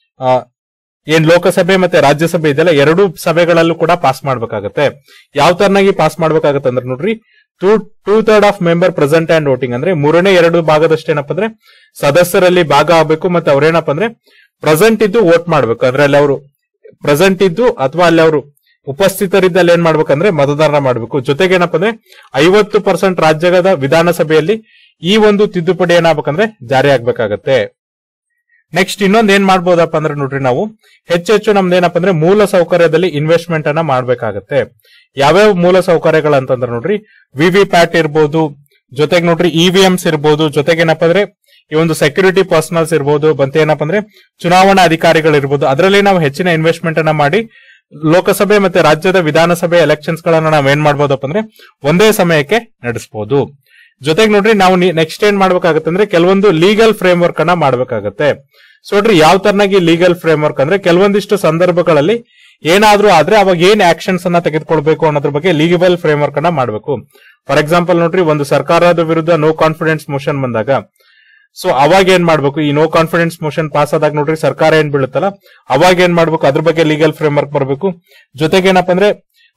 ಏನ್ ಲೋಕಸಭೆ ಮತ್ತೆ ರಾಜ್ಯಸಭೆ ಇದೆಲ್ಲ ಎರಡು ಸಭೆಗಳಲ್ಲೂ ಕೂಡ ಪಾಸ್ ಮಾಡ್ಬೇಕಾಗತ್ತೆ. ಯಾವ ತರನಾಗಿ ಪಾಸ್ ಮಾಡ್ಬೇಕಾಗತ್ತೆ ಅಂದ್ರೆ ನೋಡ್ರಿ 2/3 of member present and voting ಅಂದ್ರೆ 3/2 ಭಾಗದಷ್ಟೇನಪ್ಪ ಅಂದ್ರೆ ಸದಸ್ಯರಲ್ಲಿ ಭಾಗ ಆಗ್ಬೇಕು. ಮತ್ತೆ ಅವ್ರೇನಪ್ಪ ಅಂದ್ರೆ ಪ್ರೆಸೆಂಟ್ ಇದ್ದು ವೋಟ್ ಮಾಡ್ಬೇಕು. ಅಂದ್ರೆ ಅಲ್ಲಿ ಅವರು ಪ್ರೆಸೆಂಟ್ ಇದ್ದು ಅಥವಾ ಅಲ್ಲಿ ಅವರು ಉಪಸ್ಥಿತರಿದ್ದಲ್ಲಿ ಏನ್ ಮಾಡ್ಬೇಕಂದ್ರೆ ಮತದಾನ ಮಾಡ್ಬೇಕು. ಜೊತೆಗೆ ಏನಪ್ಪ ಅಂದ್ರೆ 50% ರಾಜ್ಯದ ವಿಧಾನಸಭೆಯಲ್ಲಿ ಈ ಒಂದು ತಿದ್ದುಪಡಿ ಏನಾಗಬೇಕಂದ್ರೆ ಜಾರಿ ಆಗ್ಬೇಕಾಗತ್ತೆ. ನೆಕ್ಸ್ಟ್ ಇನ್ನೊಂದ್ ಏನ್ ಮಾಡ್ಬೋದಪ್ಪ ಅಂದ್ರೆ ನೋಡ್ರಿ ನಾವು ಹೆಚ್ಚೆಚ್ಚು ನಮ್ದು ಏನಪ್ಪ ಅಂದ್ರೆ ಮೂಲ ಸೌಕರ್ಯದಲ್ಲಿ ಇನ್ವೆಸ್ಟ್ಮೆಂಟ್ ಅನ್ನ ಮಾಡ್ಬೇಕಾಗತ್ತೆ. ಯಾವ್ಯಾವ ಮೂಲ ಸೌಕರ್ಯಗಳಂತಂದ್ರೆ ನೋಡ್ರಿ ವಿವಿ ಪ್ಯಾಟ್ ಇರ್ಬೋದು, ಜೊತೆಗೆ ನೋಡ್ರಿ ಇವಿಎಂಸ್ ಇರ್ಬೋದು, ಜೊತೆಗೆ ಏನಪ್ಪ ಅಂದ್ರೆ ಈ ಒಂದು ಸೆಕ್ಯೂರಿಟಿ ಪರ್ಸನಲ್ಸ್ ಇರ್ಬೋದು, ಮತ್ತೆ ಏನಪ್ಪ ಅಂದ್ರೆ ಚುನಾವಣಾ ಅಧಿಕಾರಿಗಳಿರ್ಬೋದು. ಅದರಲ್ಲಿ ನಾವು ಹೆಚ್ಚಿನ ಇನ್ವೆಸ್ಟ್ಮೆಂಟ್ ಅನ್ನ ಮಾಡಿ ಲೋಕಸಭೆ ಮತ್ತೆ ರಾಜ್ಯದ ವಿಧಾನಸಭೆ ಎಲೆಕ್ಷನ್ಸ್ ಗಳನ್ನ ನಾವ್ ಏನ್ ಮಾಡ್ಬೋದಪ್ಪ ಅಂದ್ರೆ ಒಂದೇ ಸಮಯಕ್ಕೆ ನಡೆಸಬಹುದು. ಜೊತೆಗೆ ನೋಡ್ರಿ ನಾವು ನೆಕ್ಸ್ಟ್ ಏನ್ ಮಾಡ್ಬೇಕಾಗತ್ತೆ ಅಂದ್ರೆ ಕೆಲವೊಂದು ಲೀಗಲ್ ಫ್ರೇಮ್ ವರ್ಕ್ ಅನ್ನ ಮಾಡ್ಬೇಕಾಗತ್ತೆ. ಸೊ ನೋಡ್ರಿ ಯಾವ ತರನಾಗಿ ಲೀಗಲ್ ಫ್ರೇಮ್ ವರ್ಕ್ ಅಂದ್ರೆ ಕೆಲವೊಂದಿಷ್ಟು ಸಂದರ್ಭಗಳಲ್ಲಿ ಏನಾದ್ರೂ ಆದ್ರೆ ಅವಾಗ ಏನ್ ಆಕ್ಷನ್ಸ್ ಅನ್ನ ತೆಗೆದುಕೊಳ್ಬೇಕು ಅನ್ನೋದ್ರ ಬಗ್ಗೆ ಲೀಗಲ್ ಫ್ರೇಮ್ ವರ್ಕ್ ಅನ್ನ ಮಾಡ್ಬೇಕು. ಫಾರ್ ಎಕ್ಸಾಂಪಲ್ ನೋಡ್ರಿ ಒಂದು ಸರ್ಕಾರದ ವಿರುದ್ಧ ನೋ ಕಾನ್ಫಿಡೆನ್ಸ್ ಮೋಷನ್ ಬಂದಾಗ ಸೊ ಅವಾಗ ಏನ್ ಮಾಡ್ಬೇಕು, ಈ ನೋ ಕಾನ್ಫಿಡೆನ್ಸ್ ಮೋಷನ್ ಪಾಸ್ ಆದಾಗ ನೋಡ್ರಿ ಸರ್ಕಾರ ಏನ್ ಬೀಳುತ್ತಲ್ಲ ಅವಾಗ ಏನ್ ಮಾಡ್ಬೇಕು, ಅದ್ರ ಬಗ್ಗೆ ಲೀಗಲ್ ಫ್ರೇಮ್ ವರ್ಕ್ ಬರಬೇಕು. ಜೊತೆಗೆ ಏನಪ್ಪ ಅಂದ್ರೆ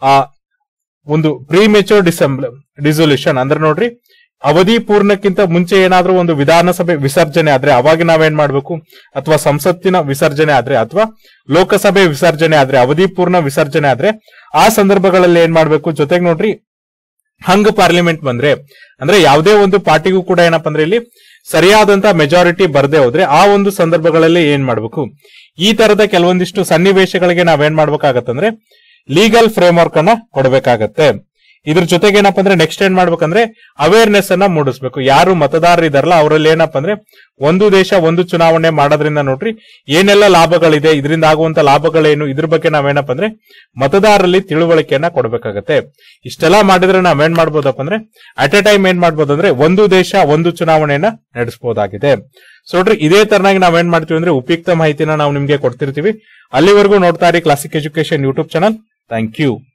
ಒಂದು ಪ್ರೀಮೆಚೂರ್ ಡಿಸೊಲ್ಯೂಷನ್ ಅಂದ್ರೆ ನೋಡ್ರಿ ಅವಧಿ ಪೂರ್ಣಕ್ಕಿಂತ ಮುಂಚೆ ಏನಾದ್ರೂ ಒಂದು ವಿಧಾನಸಭೆ ವಿಸರ್ಜನೆ ಆದ್ರೆ ಅವಾಗ ನಾವೇನ್ ಮಾಡ್ಬೇಕು, ಅಥವಾ ಸಂಸತ್ತಿನ ವಿಸರ್ಜನೆ ಆದ್ರೆ ಅಥವಾ ಲೋಕಸಭೆ ವಿಸರ್ಜನೆ ಆದ್ರೆ ಅವಧಿ ಪೂರ್ಣ ವಿಸರ್ಜನೆ ಆದ್ರೆ ಆ ಸಂದರ್ಭಗಳಲ್ಲಿ ಏನ್ ಮಾಡ್ಬೇಕು. ಜೊತೆಗೆ ನೋಡ್ರಿ ಹಂಗ್ ಪಾರ್ಲಿಮೆಂಟ್ ಬಂದ್ರೆ ಅಂದ್ರೆ ಯಾವುದೇ ಒಂದು ಪಾರ್ಟಿಗೂ ಕೂಡ ಏನಪ್ಪಾ ಅಂದ್ರೆ ಇಲ್ಲಿ ಸರಿಯಾದಂತ ಮೆಜಾರಿಟಿ ಬರದೆ ಹೋದ್ರೆ ಆ ಒಂದು ಸಂದರ್ಭಗಳಲ್ಲಿ ಏನ್ ಮಾಡ್ಬೇಕು, ಈ ತರದ ಕೆಲವೊಂದಿಷ್ಟು ಸನ್ನಿವೇಶಗಳಿಗೆ ನಾವೇನ್ ಮಾಡ್ಬೇಕಾಗತ್ತಂದ್ರೆ ಲೀಗಲ್ ಫ್ರೇಮ್ ವರ್ಕ್ ಅನ್ನ ಕೊಡಬೇಕಾಗತ್ತೆ. ಇದ್ರ ಜೊತೆಗೆ ಏನಪ್ಪಾ ಅಂದ್ರೆ ನೆಕ್ಸ್ಟ್ ಏನ್ ಮಾಡ್ಬೇಕಂದ್ರೆ ಅವೇರ್ನೆಸ್ ಅನ್ನ ಮೂಡಿಸ್ಬೇಕು. ಯಾರು ಮತದಾರರು ಇದಾರಲ್ಲ ಅವರಲ್ಲಿ ಏನಪ್ಪಾ ಅಂದ್ರೆ ಒಂದು ದೇಶ ಒಂದು ಚುನಾವಣೆ ಮಾಡೋದ್ರಿಂದ ನೋಡ್ರಿ ಏನೆಲ್ಲ ಲಾಭಗಳಿದೆ, ಇದರಿಂದ ಆಗುವಂತ ಲಾಭಗಳೇನು, ಇದ್ರ ಬಗ್ಗೆ ನಾವೇನಪ್ಪ ಅಂದ್ರೆ ಮತದಾರರಲ್ಲಿ ತಿಳುವಳಿಕೆಯನ್ನ ಕೊಡಬೇಕಾಗತ್ತೆ. ಇಷ್ಟೆಲ್ಲ ಮಾಡಿದ್ರೆ ನಾವೇನ್ ಮಾಡ್ಬೋದಪ್ಪ ಅಂದ್ರೆ ಅಟ್ ಎ ಟೈಮ್ ಏನ್ ಮಾಡ್ಬೋದು ಅಂದ್ರೆ ಒಂದು ದೇಶ ಒಂದು ಚುನಾವಣೆಯನ್ನ ನಡೆಸಬಹುದಾಗಿದೆ. ಸೊ ನೋಡ್ರಿ ಇದೇ ತರನಾಗಿ ನಾವೇನ್ ಮಾಡ್ತೀವಿ ಅಂದ್ರೆ ಉಪಯುಕ್ತ ಮಾಹಿತಿನ ನಾವು ನಿಮ್ಗೆ ಕೊಡ್ತಿರ್ತೀವಿ. ಅಲ್ಲಿವರೆಗೂ ನೋಡ್ತಾ ಇರಿ classic education YouTube channel. Thank you.